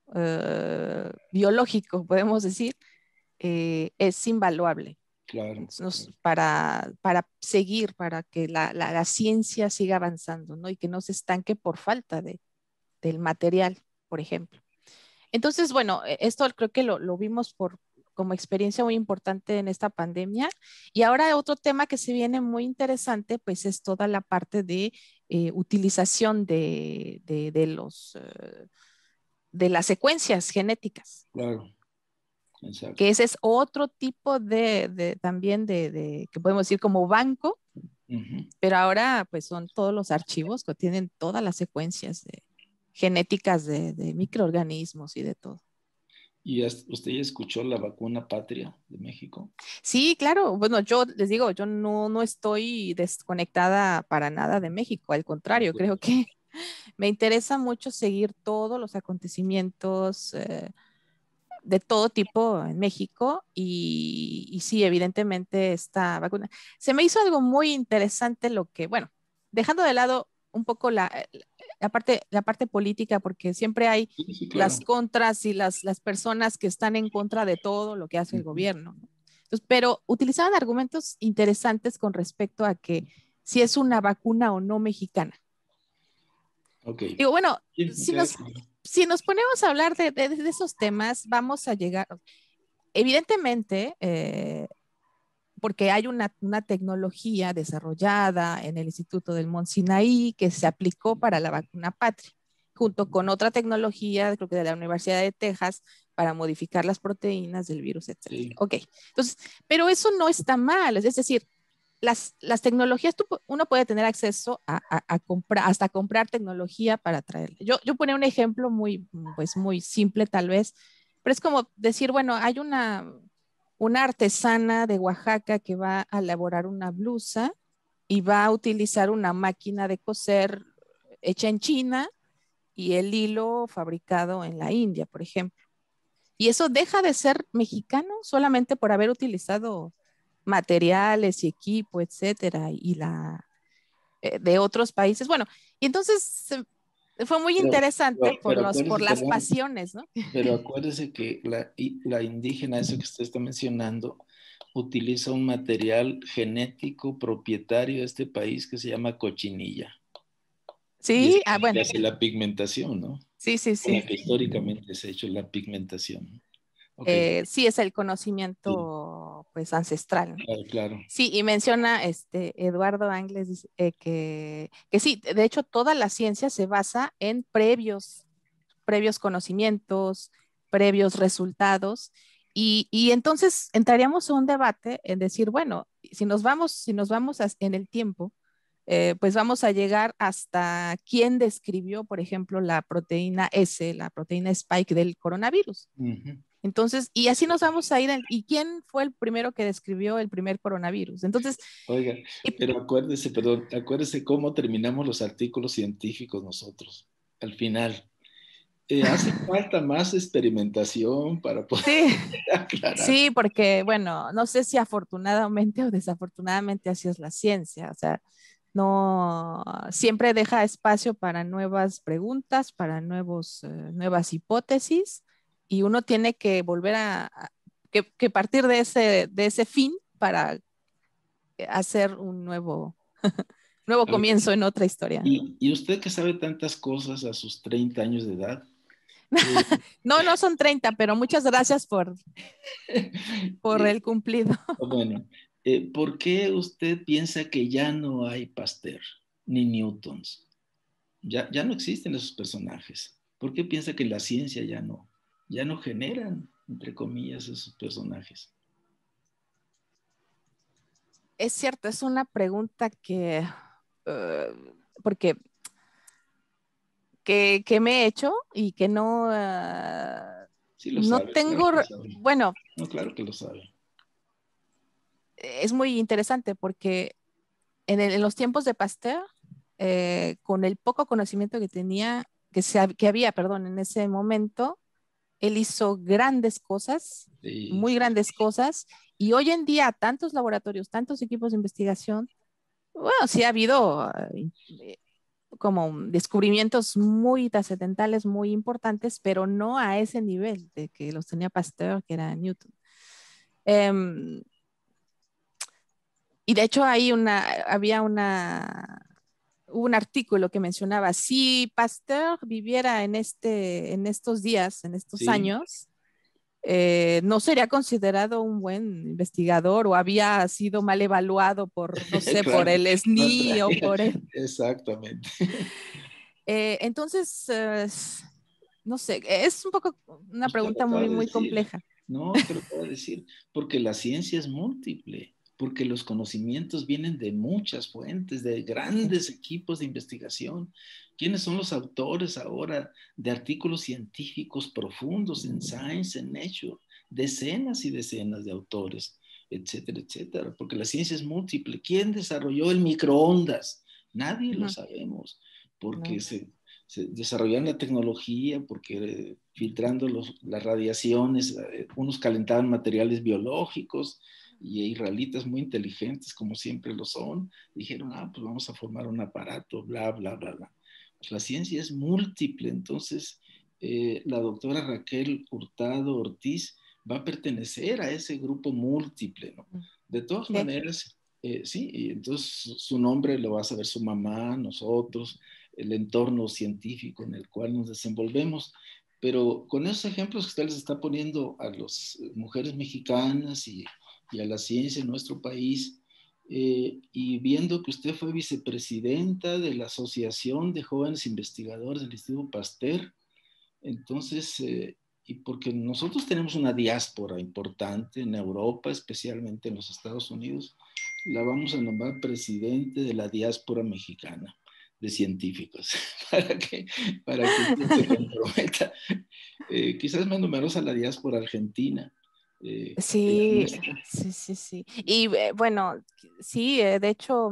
eh, biológico, podemos decir, eh, es invaluable. Claro. Entonces, para, para seguir, para que la, la, la ciencia siga avanzando, ¿no? Y que no se estanque por falta de, del material, por ejemplo. Entonces, bueno, esto creo que lo, lo vimos por, como experiencia muy importante en esta pandemia. Y ahora otro tema que se viene muy interesante, pues es toda la parte de eh, utilización de, de, de los, uh, de las secuencias genéticas. Claro. Exacto. Que ese es otro tipo de, de también de, de, que podemos decir como banco, uh-huh. Pero ahora pues son todos los archivos que tienen todas las secuencias de, genéticas de, de microorganismos y de todo. ¿Y usted ya escuchó la vacuna patria de México? Sí, claro. Bueno, yo les digo, yo no, no estoy desconectada para nada de México. Al contrario, creo que me interesa mucho seguir todos los acontecimientos eh, de todo tipo en México. Y, y sí, evidentemente esta vacuna. Se me hizo algo muy interesante lo que, bueno, dejando de lado un poco la, la, parte, la parte política, porque siempre hay sí, sí, claro. las contras y las, las personas que están en contra de todo lo que hace el gobierno, ¿no? Entonces, pero utilizaban argumentos interesantes con respecto a que si es una vacuna o no mexicana. Okay. Digo, bueno, sí, si, okay. nos, si nos ponemos a hablar de, de, de esos temas, vamos a llegar, evidentemente, eh, porque hay una, una tecnología desarrollada en el Instituto del Mont Sinaí que se aplicó para la vacuna patria, junto con otra tecnología, creo que de la Universidad de Texas, para modificar las proteínas del virus, etcétera. Sí. Ok, entonces, pero eso no está mal, es decir, las, las tecnologías, tú, uno puede tener acceso a, a, a comprar, hasta comprar tecnología para traerla. Yo, yo ponía un ejemplo muy, pues muy simple tal vez, pero es como decir, bueno, hay una... una artesana de Oaxaca que va a elaborar una blusa y va a utilizar una máquina de coser hecha en China y el hilo fabricado en la India, por ejemplo. Y eso deja de ser mexicano solamente por haber utilizado materiales y equipo, etcétera, y la eh, de otros países. Bueno, y entonces fue muy pero, interesante pero, por, pero los, por las perdón, pasiones, ¿no? Pero acuérdese que la, la indígena, eso que usted está mencionando, utiliza un material genético propietario de este país que se llama cochinilla. Sí, y ah, bueno. hace la pigmentación, ¿no? Sí, sí, sí. Con la que históricamente se ha hecho la pigmentación. Okay. Eh, sí, es el conocimiento sí. pues ancestral. Claro, claro. Sí, y menciona este Eduardo Angles eh, que, que sí, de hecho toda la ciencia se basa en previos, previos conocimientos, previos resultados, y, y entonces entraríamos a un debate en decir, bueno, si nos vamos, si nos vamos a, en el tiempo, eh, pues vamos a llegar hasta quién describió, por ejemplo, la proteína S, la proteína spike del coronavirus. Uh-huh. Entonces, y así nos vamos a ir. En, ¿y quién fue el primero que describió el primer coronavirus? Entonces, oiga, pero acuérdese, perdón, acuérdese cómo terminamos los artículos científicos nosotros, al final. Eh, hace falta más experimentación para poder sí, aclarar. Sí, porque, bueno, no sé si afortunadamente o desafortunadamente así es la ciencia. O sea, no siempre deja espacio para nuevas preguntas, para nuevos, eh, nuevas hipótesis, y uno tiene que volver a, a que, que partir de ese, de ese fin para hacer un nuevo, nuevo comienzo ver, en otra historia. Y, y usted que sabe tantas cosas a sus treinta años de edad. Eh, no, no son treinta, pero muchas gracias por, por el cumplido. Bueno, eh, ¿por qué usted piensa que ya no hay Pasteur ni Newtons? Ya, ya no existen esos personajes. ¿Por qué piensa que la ciencia ya no, ya no generan, entre comillas, esos personajes? Es cierto, es una pregunta que, uh, porque que, que me he hecho y que no, uh, sí lo no sabe, tengo, claro que lo sabe. bueno, no, claro que lo sabe. Es muy interesante porque en, el, en los tiempos de Pasteur, eh, con el poco conocimiento que tenía, que, se, que había, perdón, en ese momento, él hizo grandes cosas, sí, muy grandes cosas, y hoy en día tantos laboratorios, tantos equipos de investigación, bueno, sí ha habido eh, como descubrimientos muy trascendentales, muy importantes, pero no a ese nivel de que los tenía Pasteur, que era Newton. Um, y de hecho hay una, había una, un artículo que mencionaba, si Pasteur viviera en, este, en estos días, en estos sí. años, eh, no sería considerado un buen investigador o había sido mal evaluado por, no sé, claro, por el S N I no o por el... Exactamente. Eh, entonces, eh, no sé, es un poco una pregunta muy, muy decir, compleja. No, pero puedo decir, porque la ciencia es múltiple, porque los conocimientos vienen de muchas fuentes, de grandes equipos de investigación. ¿Quiénes son los autores ahora de artículos científicos profundos en Science, en Nature? Decenas y decenas de autores, etcétera, etcétera, porque la ciencia es múltiple. ¿Quién desarrolló el microondas? Nadie uh-huh. lo sabemos, porque no. se, se desarrollaron la tecnología, porque eh, filtrando los, las radiaciones, eh, unos calentaban materiales biológicos, y israelitas muy inteligentes, como siempre lo son, dijeron, ah, pues vamos a formar un aparato, bla, bla, bla, bla. Pues la ciencia es múltiple, entonces eh, la doctora Raquel Hurtado Ortiz va a pertenecer a ese grupo múltiple, ¿no? De todas ¿Qué? maneras, eh, sí, y entonces su nombre lo va a saber su mamá, nosotros, el entorno científico en el cual nos desenvolvemos. Pero con esos ejemplos que usted les está poniendo a las mujeres mexicanas y, y a la ciencia en nuestro país, eh, y viendo que usted fue vicepresidenta de la Asociación de Jóvenes Investigadores del Instituto Pasteur, entonces, eh, y porque nosotros tenemos una diáspora importante en Europa, especialmente en los Estados Unidos, la vamos a nombrar presidente de la diáspora mexicana de científicos, para que, para que usted se comprometa. Eh, quizás más numerosa la diáspora argentina. Eh, sí, sí, sí, sí. Y eh, bueno, sí, eh, de hecho,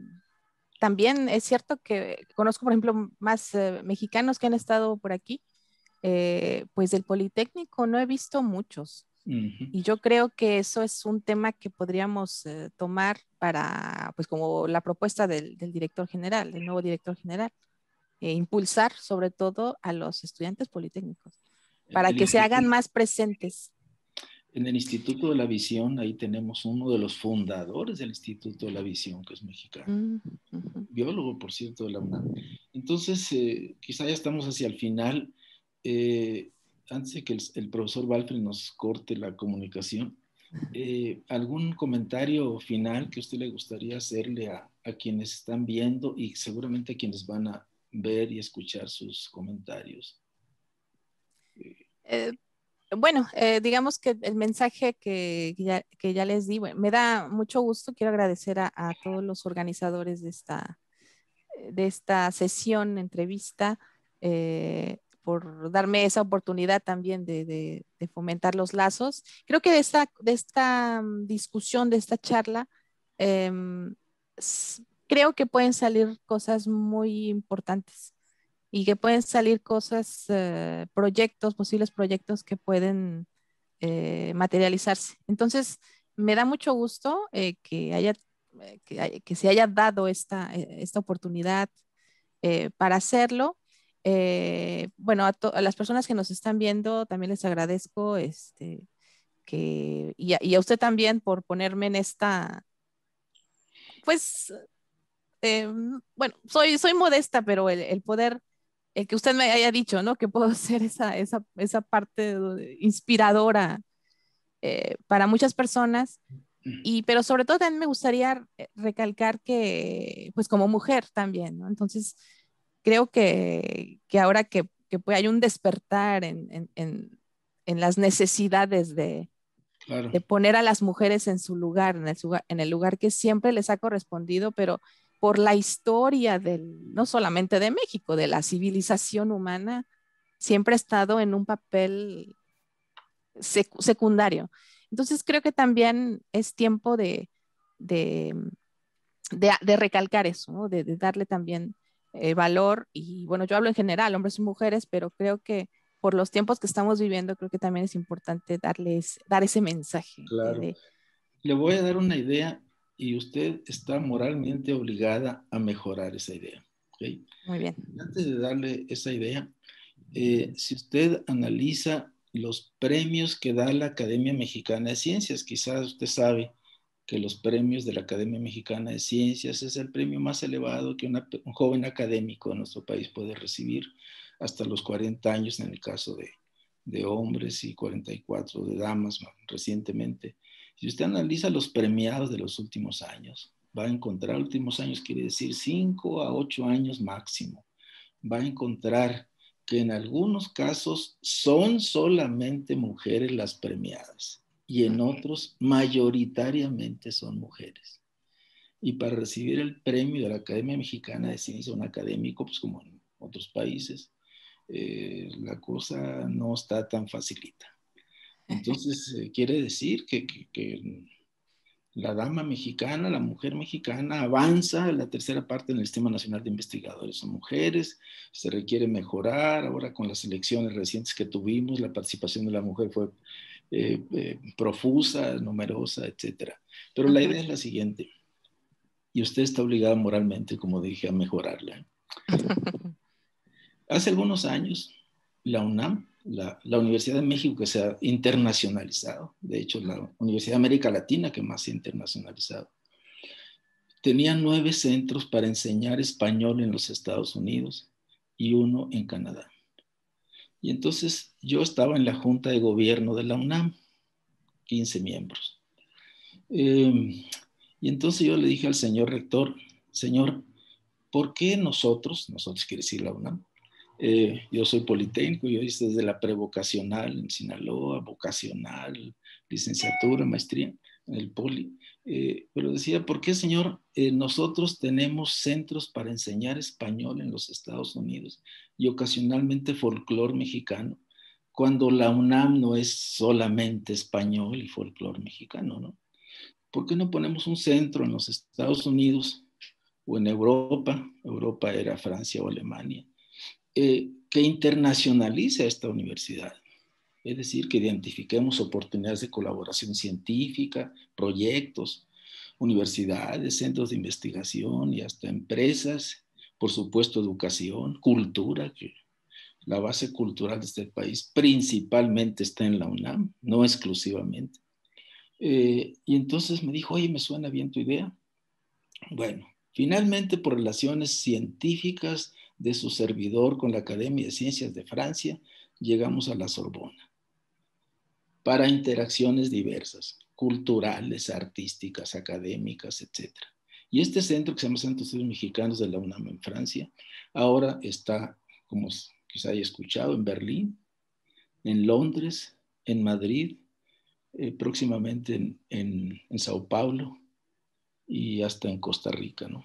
también es cierto que conozco, por ejemplo, más eh, mexicanos que han estado por aquí, eh, pues del Politécnico no he visto muchos. Uh-huh. Y yo creo que eso es un tema que podríamos eh, tomar para, pues como la propuesta del, del director general, del nuevo director general, e impulsar sobre todo a los estudiantes politécnicos, para el que se hagan más presentes. En el Instituto de la Visión, ahí tenemos uno de los fundadores del Instituto de la Visión, que es mexicano. Uh-huh. Biólogo, por cierto, de la UNAM. Entonces, eh, quizá ya estamos hacia el final. Eh, antes de que el, el profesor Walfre nos corte la comunicación, eh, ¿algún comentario final que a usted le gustaría hacerle a, a quienes están viendo y seguramente a quienes van a ver y escuchar sus comentarios? Eh, bueno, eh, digamos que el mensaje que ya, que ya les di, bueno, me da mucho gusto. Quiero agradecer a, a todos los organizadores de esta, de esta sesión, entrevista, eh, por darme esa oportunidad también de, de, de fomentar los lazos. Creo que de esta, de esta mm, discusión, de esta charla, eh, creo que pueden salir cosas muy importantes y que pueden salir cosas, eh, proyectos, posibles proyectos que pueden eh, materializarse. Entonces, me da mucho gusto eh, que, haya, eh, que, hay- que se haya dado esta, eh, esta oportunidad eh, para hacerlo. Eh, bueno, a, to- a las personas que nos están viendo también les agradezco este, que, y, a, y a usted también por ponerme en esta, pues, eh, bueno, soy, soy modesta, pero el, el poder, el que usted me haya dicho, ¿no? Que puedo ser esa, esa, esa parte de- inspiradora eh, para muchas personas. Y, pero sobre todo también me gustaría eh, recalcar que, pues como mujer también, ¿no? Entonces, creo que, que ahora que, que pues, hay un despertar en, en, en, en las necesidades de, Claro. de poner a las mujeres en su lugar, en el, lugar, en el lugar que siempre les ha correspondido, pero por la historia del, no solamente de México, de la civilización humana, siempre ha estado en un papel sec secundario. Entonces creo que también es tiempo de, de, de, de recalcar eso, ¿no? de, de, darle también eh, valor. Y bueno, yo hablo en general, hombres y mujeres, pero creo que por los tiempos que estamos viviendo, creo que también es importante darles, dar ese mensaje. Claro. De, Le voy a dar una idea y usted está moralmente obligada a mejorar esa idea. ¿Okay? Muy bien. Antes de darle esa idea, eh, si usted analiza los premios que da la Academia Mexicana de Ciencias, quizás usted sabe que los premios de la Academia Mexicana de Ciencias es el premio más elevado que una, un joven académico de nuestro país puede recibir, hasta los cuarenta años en el caso de, de hombres y cuarenta y cuatro de damas recientemente. Si usted analiza los premiados de los últimos años, va a encontrar, últimos años quiere decir cinco a ocho años máximo, va a encontrar que en algunos casos son solamente mujeres las premiadas y en otros mayoritariamente son mujeres. Y para recibir el premio de la Academia Mexicana de Ciencia, un académico, pues como en otros países, eh, la cosa no está tan facilita. Entonces, eh, quiere decir que, que, que la dama mexicana, la mujer mexicana avanza a la tercera parte en el Sistema Nacional de Investigadores. Son mujeres, se requiere mejorar. Ahora con las elecciones recientes que tuvimos, la participación de la mujer fue eh, eh, profusa, numerosa, etcétera. Pero la idea es la siguiente, y usted está obligado moralmente, como dije, a mejorarla. Hace algunos años, la UNAM, la, la Universidad de México, que se ha internacionalizado, de hecho la Universidad de América Latina que más se ha internacionalizado, tenía nueve centros para enseñar español en los Estados Unidos y uno en Canadá. Y entonces yo estaba en la Junta de Gobierno de la UNAM, quince miembros. Eh, y entonces yo le dije al señor rector, señor, ¿por qué nosotros, nosotros quiere decir la UNAM, Eh, yo soy politécnico, yo hice desde la prevocacional en Sinaloa, vocacional, licenciatura, maestría en el poli. Eh, pero decía, ¿por qué, señor? Eh, nosotros tenemos centros para enseñar español en los Estados Unidos y ocasionalmente folclore mexicano, cuando la UNAM no es solamente español y folclore mexicano, ¿no? ¿Por qué no ponemos un centro en los Estados Unidos o en Europa? Europa era Francia o Alemania. Eh, que internacionalice esta universidad, es decir, que identifiquemos oportunidades de colaboración científica, proyectos, universidades, centros de investigación y hasta empresas, por supuesto educación, cultura, que la base cultural de este país principalmente está en la UNAM, no exclusivamente. Eh, y entonces me dijo, oye, me suena bien tu idea. Bueno, finalmente por relaciones científicas de su servidor con la Academia de Ciencias de Francia, llegamos a la Sorbona para interacciones diversas, culturales, artísticas, académicas, etcétera. Y este centro que se llama Centro de Estudios Mexicanos de la UNAM en Francia, ahora está, como quizá haya escuchado, en Berlín, en Londres, en Madrid, eh, próximamente en, en, en Sao Paulo y hasta en Costa Rica, ¿no?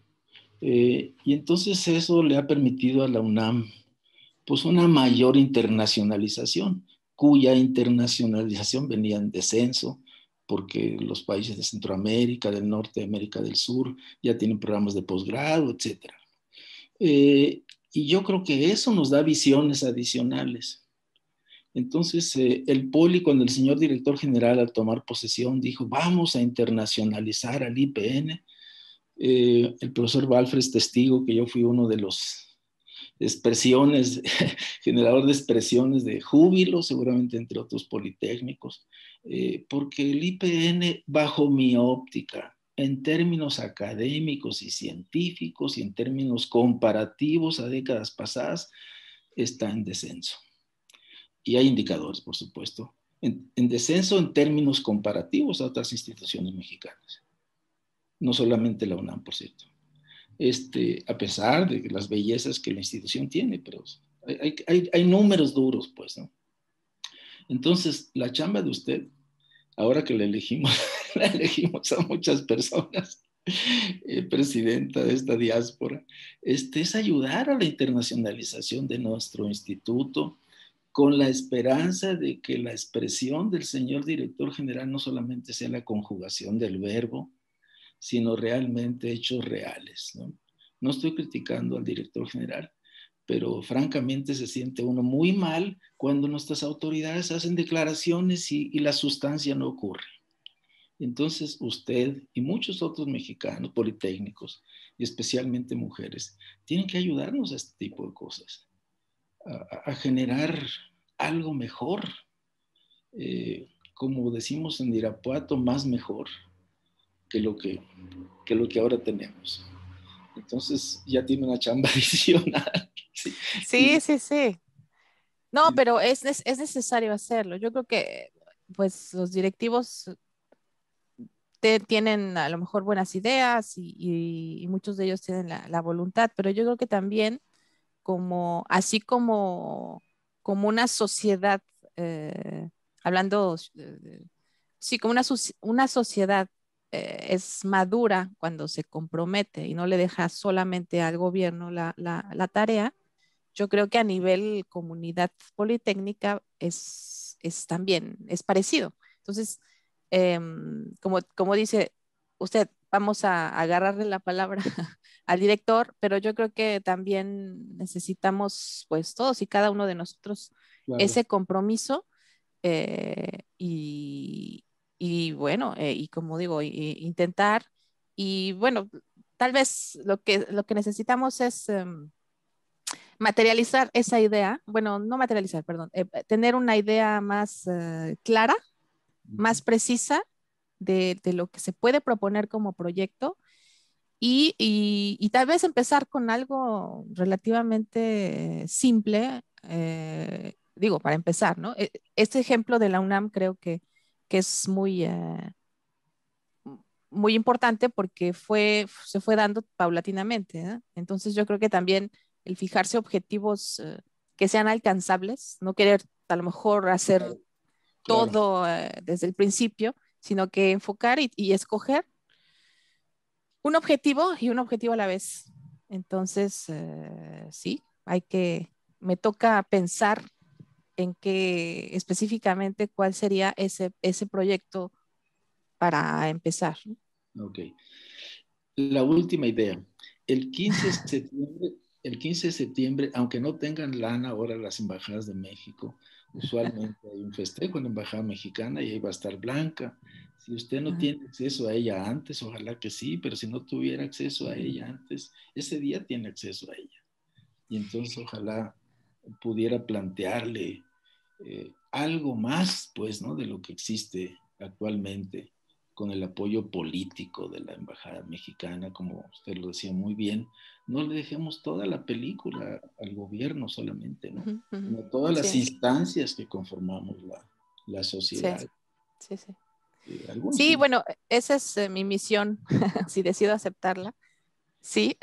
Eh, y entonces eso le ha permitido a la UNAM pues una mayor internacionalización, cuya internacionalización venía en descenso, porque los países de Centroamérica, del Norte, de América del Sur, ya tienen programas de posgrado, etcétera. Eh, y yo creo que eso nos da visiones adicionales. Entonces, eh, el Poli, cuando el señor director general al tomar posesión dijo, vamos a internacionalizar al I P N, eh, el profesor Balfre es testigo que yo fui uno de los expresiones, generador de expresiones de júbilo, seguramente entre otros politécnicos, eh, porque el I P N, bajo mi óptica, en términos académicos y científicos y en términos comparativos a décadas pasadas, está en descenso. Y hay indicadores, por supuesto, en, en descenso en términos comparativos a otras instituciones mexicanas. No solamente la UNAM, por cierto. Este, a pesar de las bellezas que la institución tiene, pero hay, hay, hay números duros, pues, ¿no? Entonces, la chamba de usted, ahora que la elegimos, la elegimos a muchas personas, eh, presidenta de esta diáspora, este, es ayudar a la internacionalización de nuestro instituto, con la esperanza de que la expresión del señor director general no solamente sea la conjugación del verbo, sino realmente hechos reales, ¿no? No estoy criticando al director general, pero francamente se siente uno muy mal cuando nuestras autoridades hacen declaraciones y, y la sustancia no ocurre. Entonces usted y muchos otros mexicanos politécnicos, y especialmente mujeres, tienen que ayudarnos a este tipo de cosas, a, a generar algo mejor, eh, como decimos en Irapuato, más mejor que lo que, que lo que ahora tenemos. Entonces ya tiene una chamba adicional. Sí, sí, sí, sí. No, pero es, es, es necesario hacerlo. Yo creo que pues los directivos te, tienen a lo mejor buenas ideas y, y, y muchos de ellos tienen la, la, voluntad, pero yo creo que también como, así como, como una sociedad, eh, hablando, eh, sí, como una, una sociedad eh, es madura cuando se compromete y no le deja solamente al gobierno la, la, la tarea, yo creo que a nivel comunidad politécnica es, es también, es parecido. Entonces, eh, como, como dice usted, vamos a agarrarle la palabra al director, pero yo creo que también necesitamos, pues todos y cada uno de nosotros, claro, ese compromiso eh, y, y, bueno, eh, y como digo, y, intentar, y bueno, tal vez lo que, lo que necesitamos es um, materializar esa idea, bueno, no materializar, perdón, eh, tener una idea más uh, clara, más precisa de, de, lo que se puede proponer como proyecto y, y, y tal vez empezar con algo relativamente simple, eh, digo, para empezar, ¿no? Este ejemplo de la UNAM creo que, que es muy, eh, muy importante porque fue, se fue dando paulatinamente, ¿eh? Entonces yo creo que también el fijarse objetivos eh, que sean alcanzables, no querer a lo mejor hacer claro. todo eh, desde el principio, sino que enfocar y, y escoger un objetivo y un objetivo a la vez. Entonces, eh, sí, hay que, me toca pensar en qué específicamente cuál sería ese, ese proyecto para empezar. Ok. La última idea. El quince de septiembre, el quince de septiembre, aunque no tengan lana ahora las embajadas de México, usualmente hay un festejo en la embajada mexicana y ahí va a estar Blanca. Si usted no tiene acceso a ella antes, ojalá que sí, pero si no tuviera acceso a ella antes, ese día tiene acceso a ella. Y entonces ojalá pudiera plantearle eh, algo más, pues, ¿no? De lo que existe actualmente con el apoyo político de la embajada mexicana, como usted lo decía muy bien. No le dejemos toda la película al gobierno solamente, ¿no? Uh-huh, uh-huh. Sino todas las sí. instancias que conformamos la, la sociedad. Sí, sí, sí. Eh, sí, sí, bueno, esa es eh, mi misión, si decido aceptarla. Sí.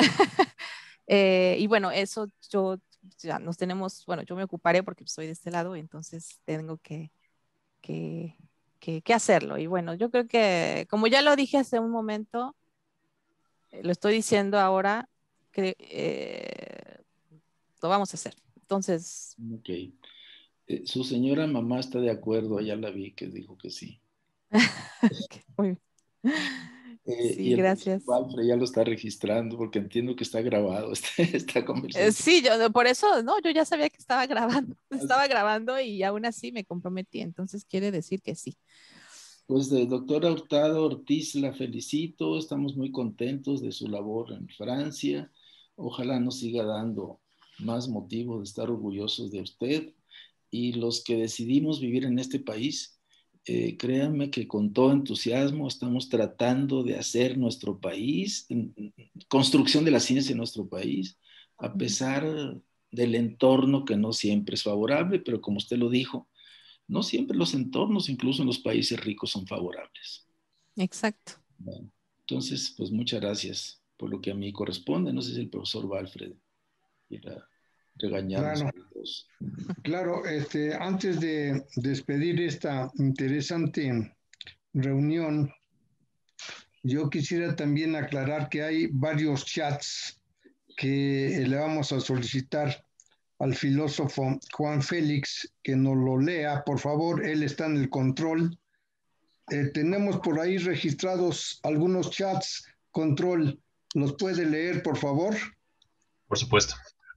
eh, y bueno, eso yo ya nos tenemos, bueno, yo me ocuparé porque soy de este lado, entonces tengo que, que, que, que hacerlo. Y bueno, yo creo que, como ya lo dije hace un momento, lo estoy diciendo ahora, que eh, lo vamos a hacer. Entonces... Ok. Eh, su señora mamá está de acuerdo, ya la vi que dijo que sí. Muy bien. Eh, y Sí, el gracias. Alfred ya lo está registrando porque entiendo que está grabado esta, esta Eh, conversación. sí, yo por eso, no, yo ya sabía que estaba grabando, estaba grabando y aún así me comprometí, entonces quiere decir que sí. Pues de doctora Hurtado Ortiz la felicito, estamos muy contentos de su labor en Francia. Ojalá nos siga dando más motivos de estar orgullosos de usted. Y los que decidimos vivir en este país, eh, créanme que con todo entusiasmo estamos tratando de hacer nuestro país, construcción de la ciencia en nuestro país, a pesar del entorno que no siempre es favorable, pero como usted lo dijo, no siempre los entornos, incluso en los países ricos, son favorables. Exacto. Bueno, entonces, pues muchas gracias por lo que a mí corresponde. No sé si el profesor Walfred quiera regañarnos Claro. a todos. Claro, este, antes de despedir esta interesante reunión, yo quisiera también aclarar que hay varios chats que le vamos a solicitar al filósofo Juan Félix que nos lo lea, por favor, él está en el control. Eh, tenemos por ahí registrados algunos chats, control, ¿los puede leer, por favor? Por supuesto.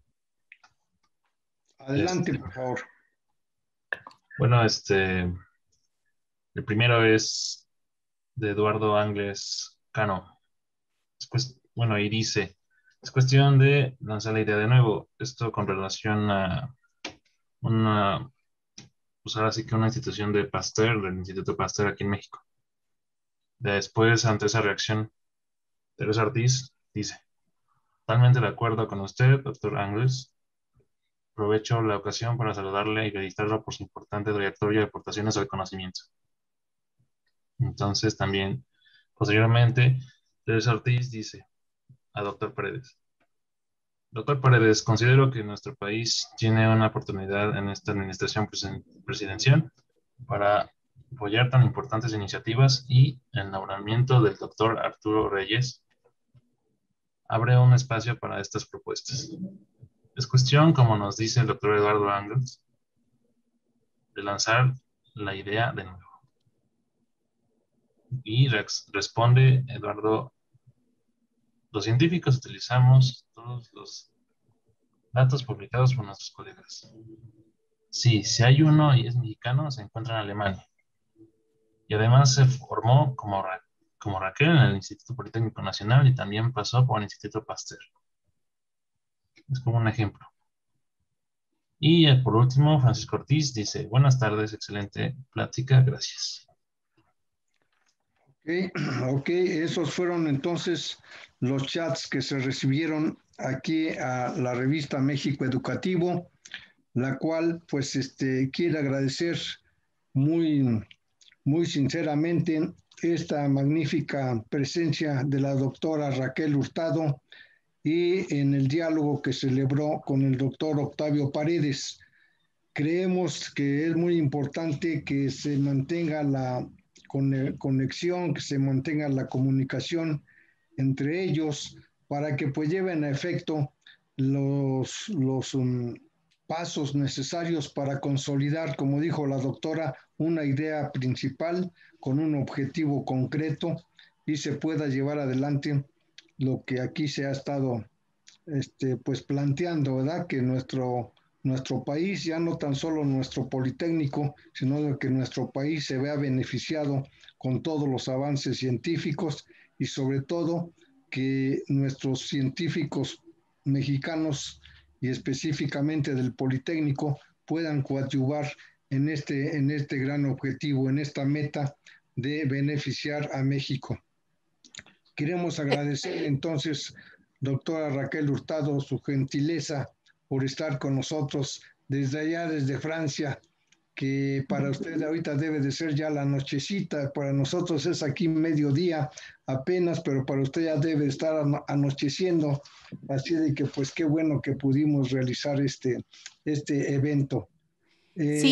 Adelante, Este, por favor. bueno, este, el primero es de Eduardo Ángeles Cano. Es cuest- bueno, y dice, es cuestión de lanzar la idea de nuevo. Esto con relación a una, pues ahora sí que una institución de Pasteur, del Instituto Pasteur aquí en México. Después, ante esa reacción, Teresa Ortiz dice, totalmente de acuerdo con usted, doctor Ángeles. Aprovecho la ocasión para saludarle y felicitarlo por su importante trayectoria y aportaciones al conocimiento. Entonces también, posteriormente, Teresa Ortiz dice a doctor Paredes. Doctor Paredes, considero que nuestro país tiene una oportunidad en esta administración presidencial para apoyar tan importantes iniciativas y el nombramiento del doctor Arturo Reyes abre un espacio para estas propuestas. Es cuestión, como nos dice el doctor Eduardo Ángeles, de lanzar la idea de nuevo. Y responde Eduardo, los científicos utilizamos todos los datos publicados por nuestros colegas. Sí, si hay uno y es mexicano, se encuentra en Alemania. Y además se formó como, Ra como Raquel en el Instituto Politécnico Nacional y también pasó por el Instituto Pasteur. Es como un ejemplo. Y por último, Francisco Ortiz dice, buenas tardes, excelente plática, gracias. Ok, ok, esos fueron entonces los chats que se recibieron aquí a la revista México Educativo, la cual pues este, quiere agradecer muy, muy sinceramente esta magnífica presencia de la doctora Raquel Hurtado y en el diálogo que celebró con el doctor Octavio Paredes. Creemos que es muy importante que se mantenga la conexión, que se mantenga la comunicación entre ellos para que pues lleven a efecto los, los um, pasos necesarios para consolidar, como dijo la doctora, una idea principal con un objetivo concreto y se pueda llevar adelante lo que aquí se ha estado este, pues planteando, ¿verdad? Que nuestro nuestro país, ya no tan solo nuestro Politécnico, sino de que nuestro país se vea beneficiado con todos los avances científicos y sobre todo que nuestros científicos mexicanos y específicamente del Politécnico puedan coadyuvar en este, en este gran objetivo, en esta meta de beneficiar a México. Queremos agradecer entonces, doctora Raquel Hurtado, su gentileza por estar con nosotros desde allá, desde Francia, que para usted ahorita debe de ser ya la nochecita, para nosotros es aquí mediodía apenas, pero para usted ya debe estar anocheciendo, así de que pues qué bueno que pudimos realizar este, este evento. Eh, sí,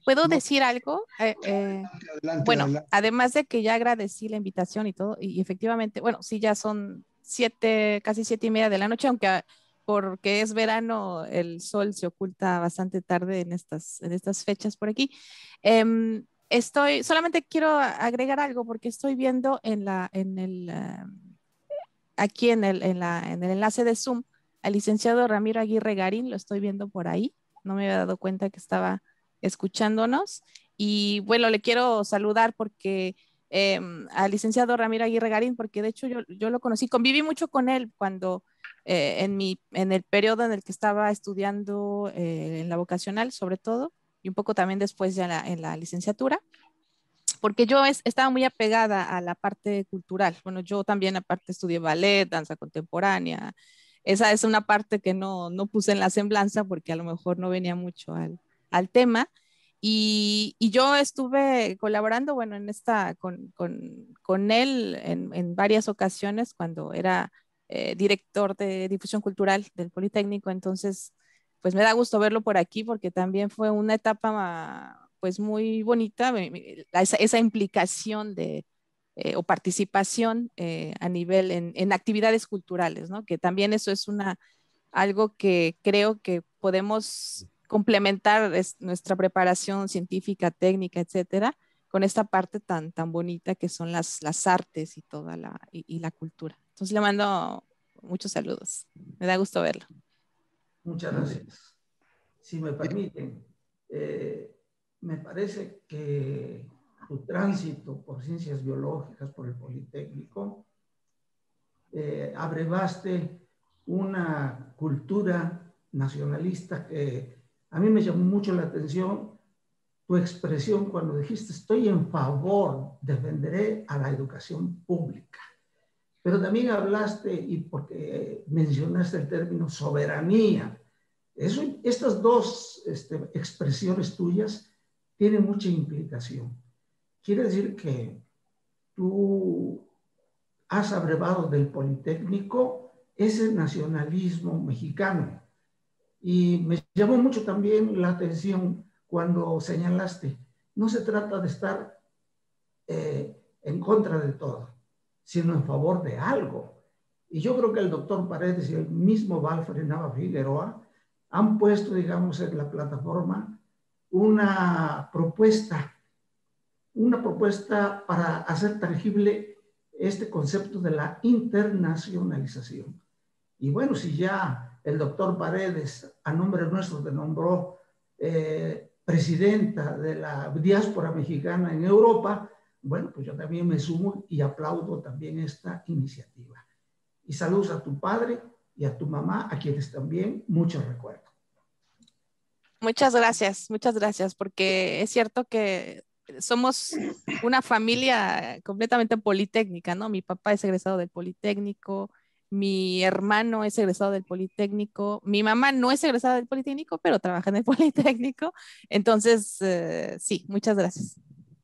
¿Puedo No. decir algo? Eh, eh, Adelante, bueno, adelante. además de que ya agradecí la invitación y todo, y efectivamente, bueno, sí, ya son siete, casi siete y media de la noche, aunque a- porque es verano, el sol se oculta bastante tarde en estas, en estas fechas por aquí. Em, estoy, solamente quiero agregar algo porque estoy viendo en la, en el, eh, aquí en el, en la, en el enlace de Zoom al licenciado Ramiro Aguirre Garín, lo estoy viendo por ahí, no me había dado cuenta que estaba escuchándonos. Y bueno, le quiero saludar porque eh, al licenciado Ramiro Aguirre Garín, porque de hecho yo, yo lo conocí, conviví mucho con él cuando eh, en, mi, en el periodo en el que estaba estudiando eh, en la vocacional, sobre todo, y un poco también después ya en la, en la licenciatura, porque yo es, estaba muy apegada a la parte cultural. Bueno, yo también aparte estudié ballet, danza contemporánea. Esa es una parte que no, no puse en la semblanza porque a lo mejor no venía mucho al, al tema. Y, y, yo estuve colaborando, bueno, en esta, con, con, con él en, en, varias ocasiones cuando era eh, director de difusión cultural del Politécnico. Entonces, pues me da gusto verlo por aquí porque también fue una etapa pues muy bonita, esa, esa implicación de, eh, o participación eh, a nivel en, en actividades culturales, ¿no? Que también eso es una, algo que creo que podemos complementar es nuestra preparación científica, técnica, etcétera, con esta parte tan, tan bonita que son las, las artes y toda la, y, y la cultura. Entonces le mando muchos saludos. Me da gusto verlo. Muchas gracias. Si me permiten, eh, me parece que tu tránsito por ciencias biológicas, por el Politécnico, eh, abrevaste una cultura nacionalista que a mí me llamó mucho la atención tu expresión cuando dijiste estoy en favor, defenderé a la educación pública. Pero también hablaste, y porque mencionaste el término soberanía, eso, estas dos este, expresiones tuyas tienen mucha implicación. Quiere decir que tú has abrevado del Politécnico ese nacionalismo mexicano. Y me llamó mucho también la atención cuando señalaste, no se trata de estar eh, en contra de todo, sino en favor de algo. Y yo creo que el doctor Paredes y el mismo Valfre Nava Figueroa han puesto, digamos, en la plataforma una propuesta, una propuesta para hacer tangible este concepto de la internacionalización. Y bueno, si ya el doctor Paredes, a nombre nuestro, te nombró eh, presidenta de la diáspora mexicana en Europa, bueno, pues yo también me sumo y aplaudo también esta iniciativa. Y saludos a tu padre y a tu mamá, a quienes también mucho recuerdo. Muchas gracias, muchas gracias, porque es cierto que somos una familia completamente politécnica, ¿no? Mi papá es egresado del Politécnico, mi hermano es egresado del Politécnico, mi mamá no es egresada del Politécnico, pero trabaja en el Politécnico. Entonces, eh, sí, muchas gracias.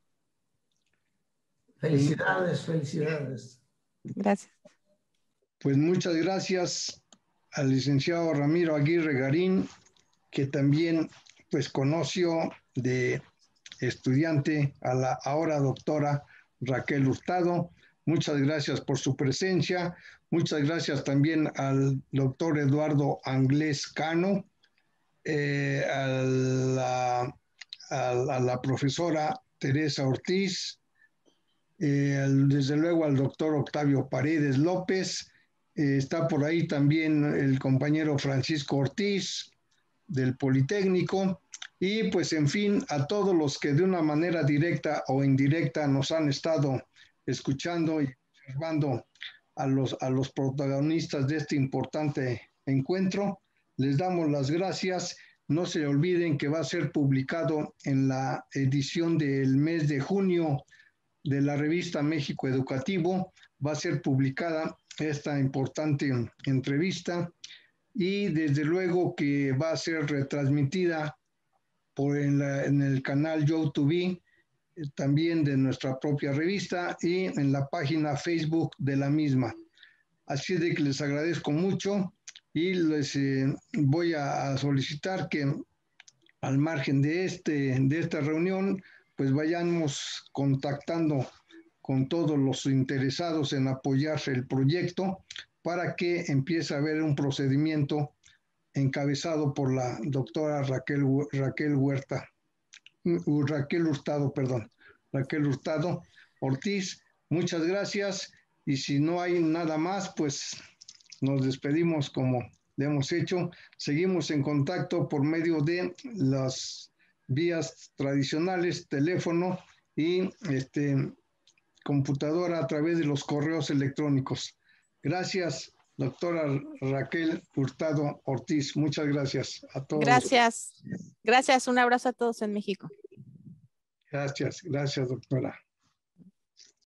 Felicidades, felicidades. Gracias. Pues muchas gracias al licenciado Ramiro Aguirre Garín, que también pues conoció de estudiante a la ahora doctora Raquel Hurtado. Muchas gracias por su presencia. Muchas gracias también al doctor Eduardo Anglés Cano, eh, a, la, a, a la profesora Teresa Ortiz, eh, al, desde luego al doctor Octavio Paredes López. Eh, está por ahí también el compañero Francisco Ortiz del Politécnico, y pues en fin a todos los que de una manera directa o indirecta nos han estado escuchando y observando a los, a los protagonistas de este importante encuentro. Les damos las gracias. No se olviden que va a ser publicado en la edición del mes de junio de la revista México Educativo. Va a ser publicada esta importante entrevista y desde luego que va a ser retransmitida por en, la, en el canal YouTube eh, también de nuestra propia revista y en la página Facebook de la misma. Así de que les agradezco mucho y les eh, voy a, a solicitar que al margen de, este, de esta reunión, pues vayamos contactando con todos los interesados en apoyar el proyecto para que empiece a haber un procedimiento encabezado por la doctora Raquel, Raquel Huerta, Raquel Hurtado, perdón, Raquel Hurtado Ortiz. Muchas gracias, y si no hay nada más, pues nos despedimos como le hemos hecho. Seguimos en contacto por medio de las vías tradicionales, teléfono y este, computadora a través de los correos electrónicos. Gracias, doctora Raquel Hurtado Ortiz. Muchas gracias a todos. Gracias. Gracias. Un abrazo a todos en México. Gracias, gracias, doctora.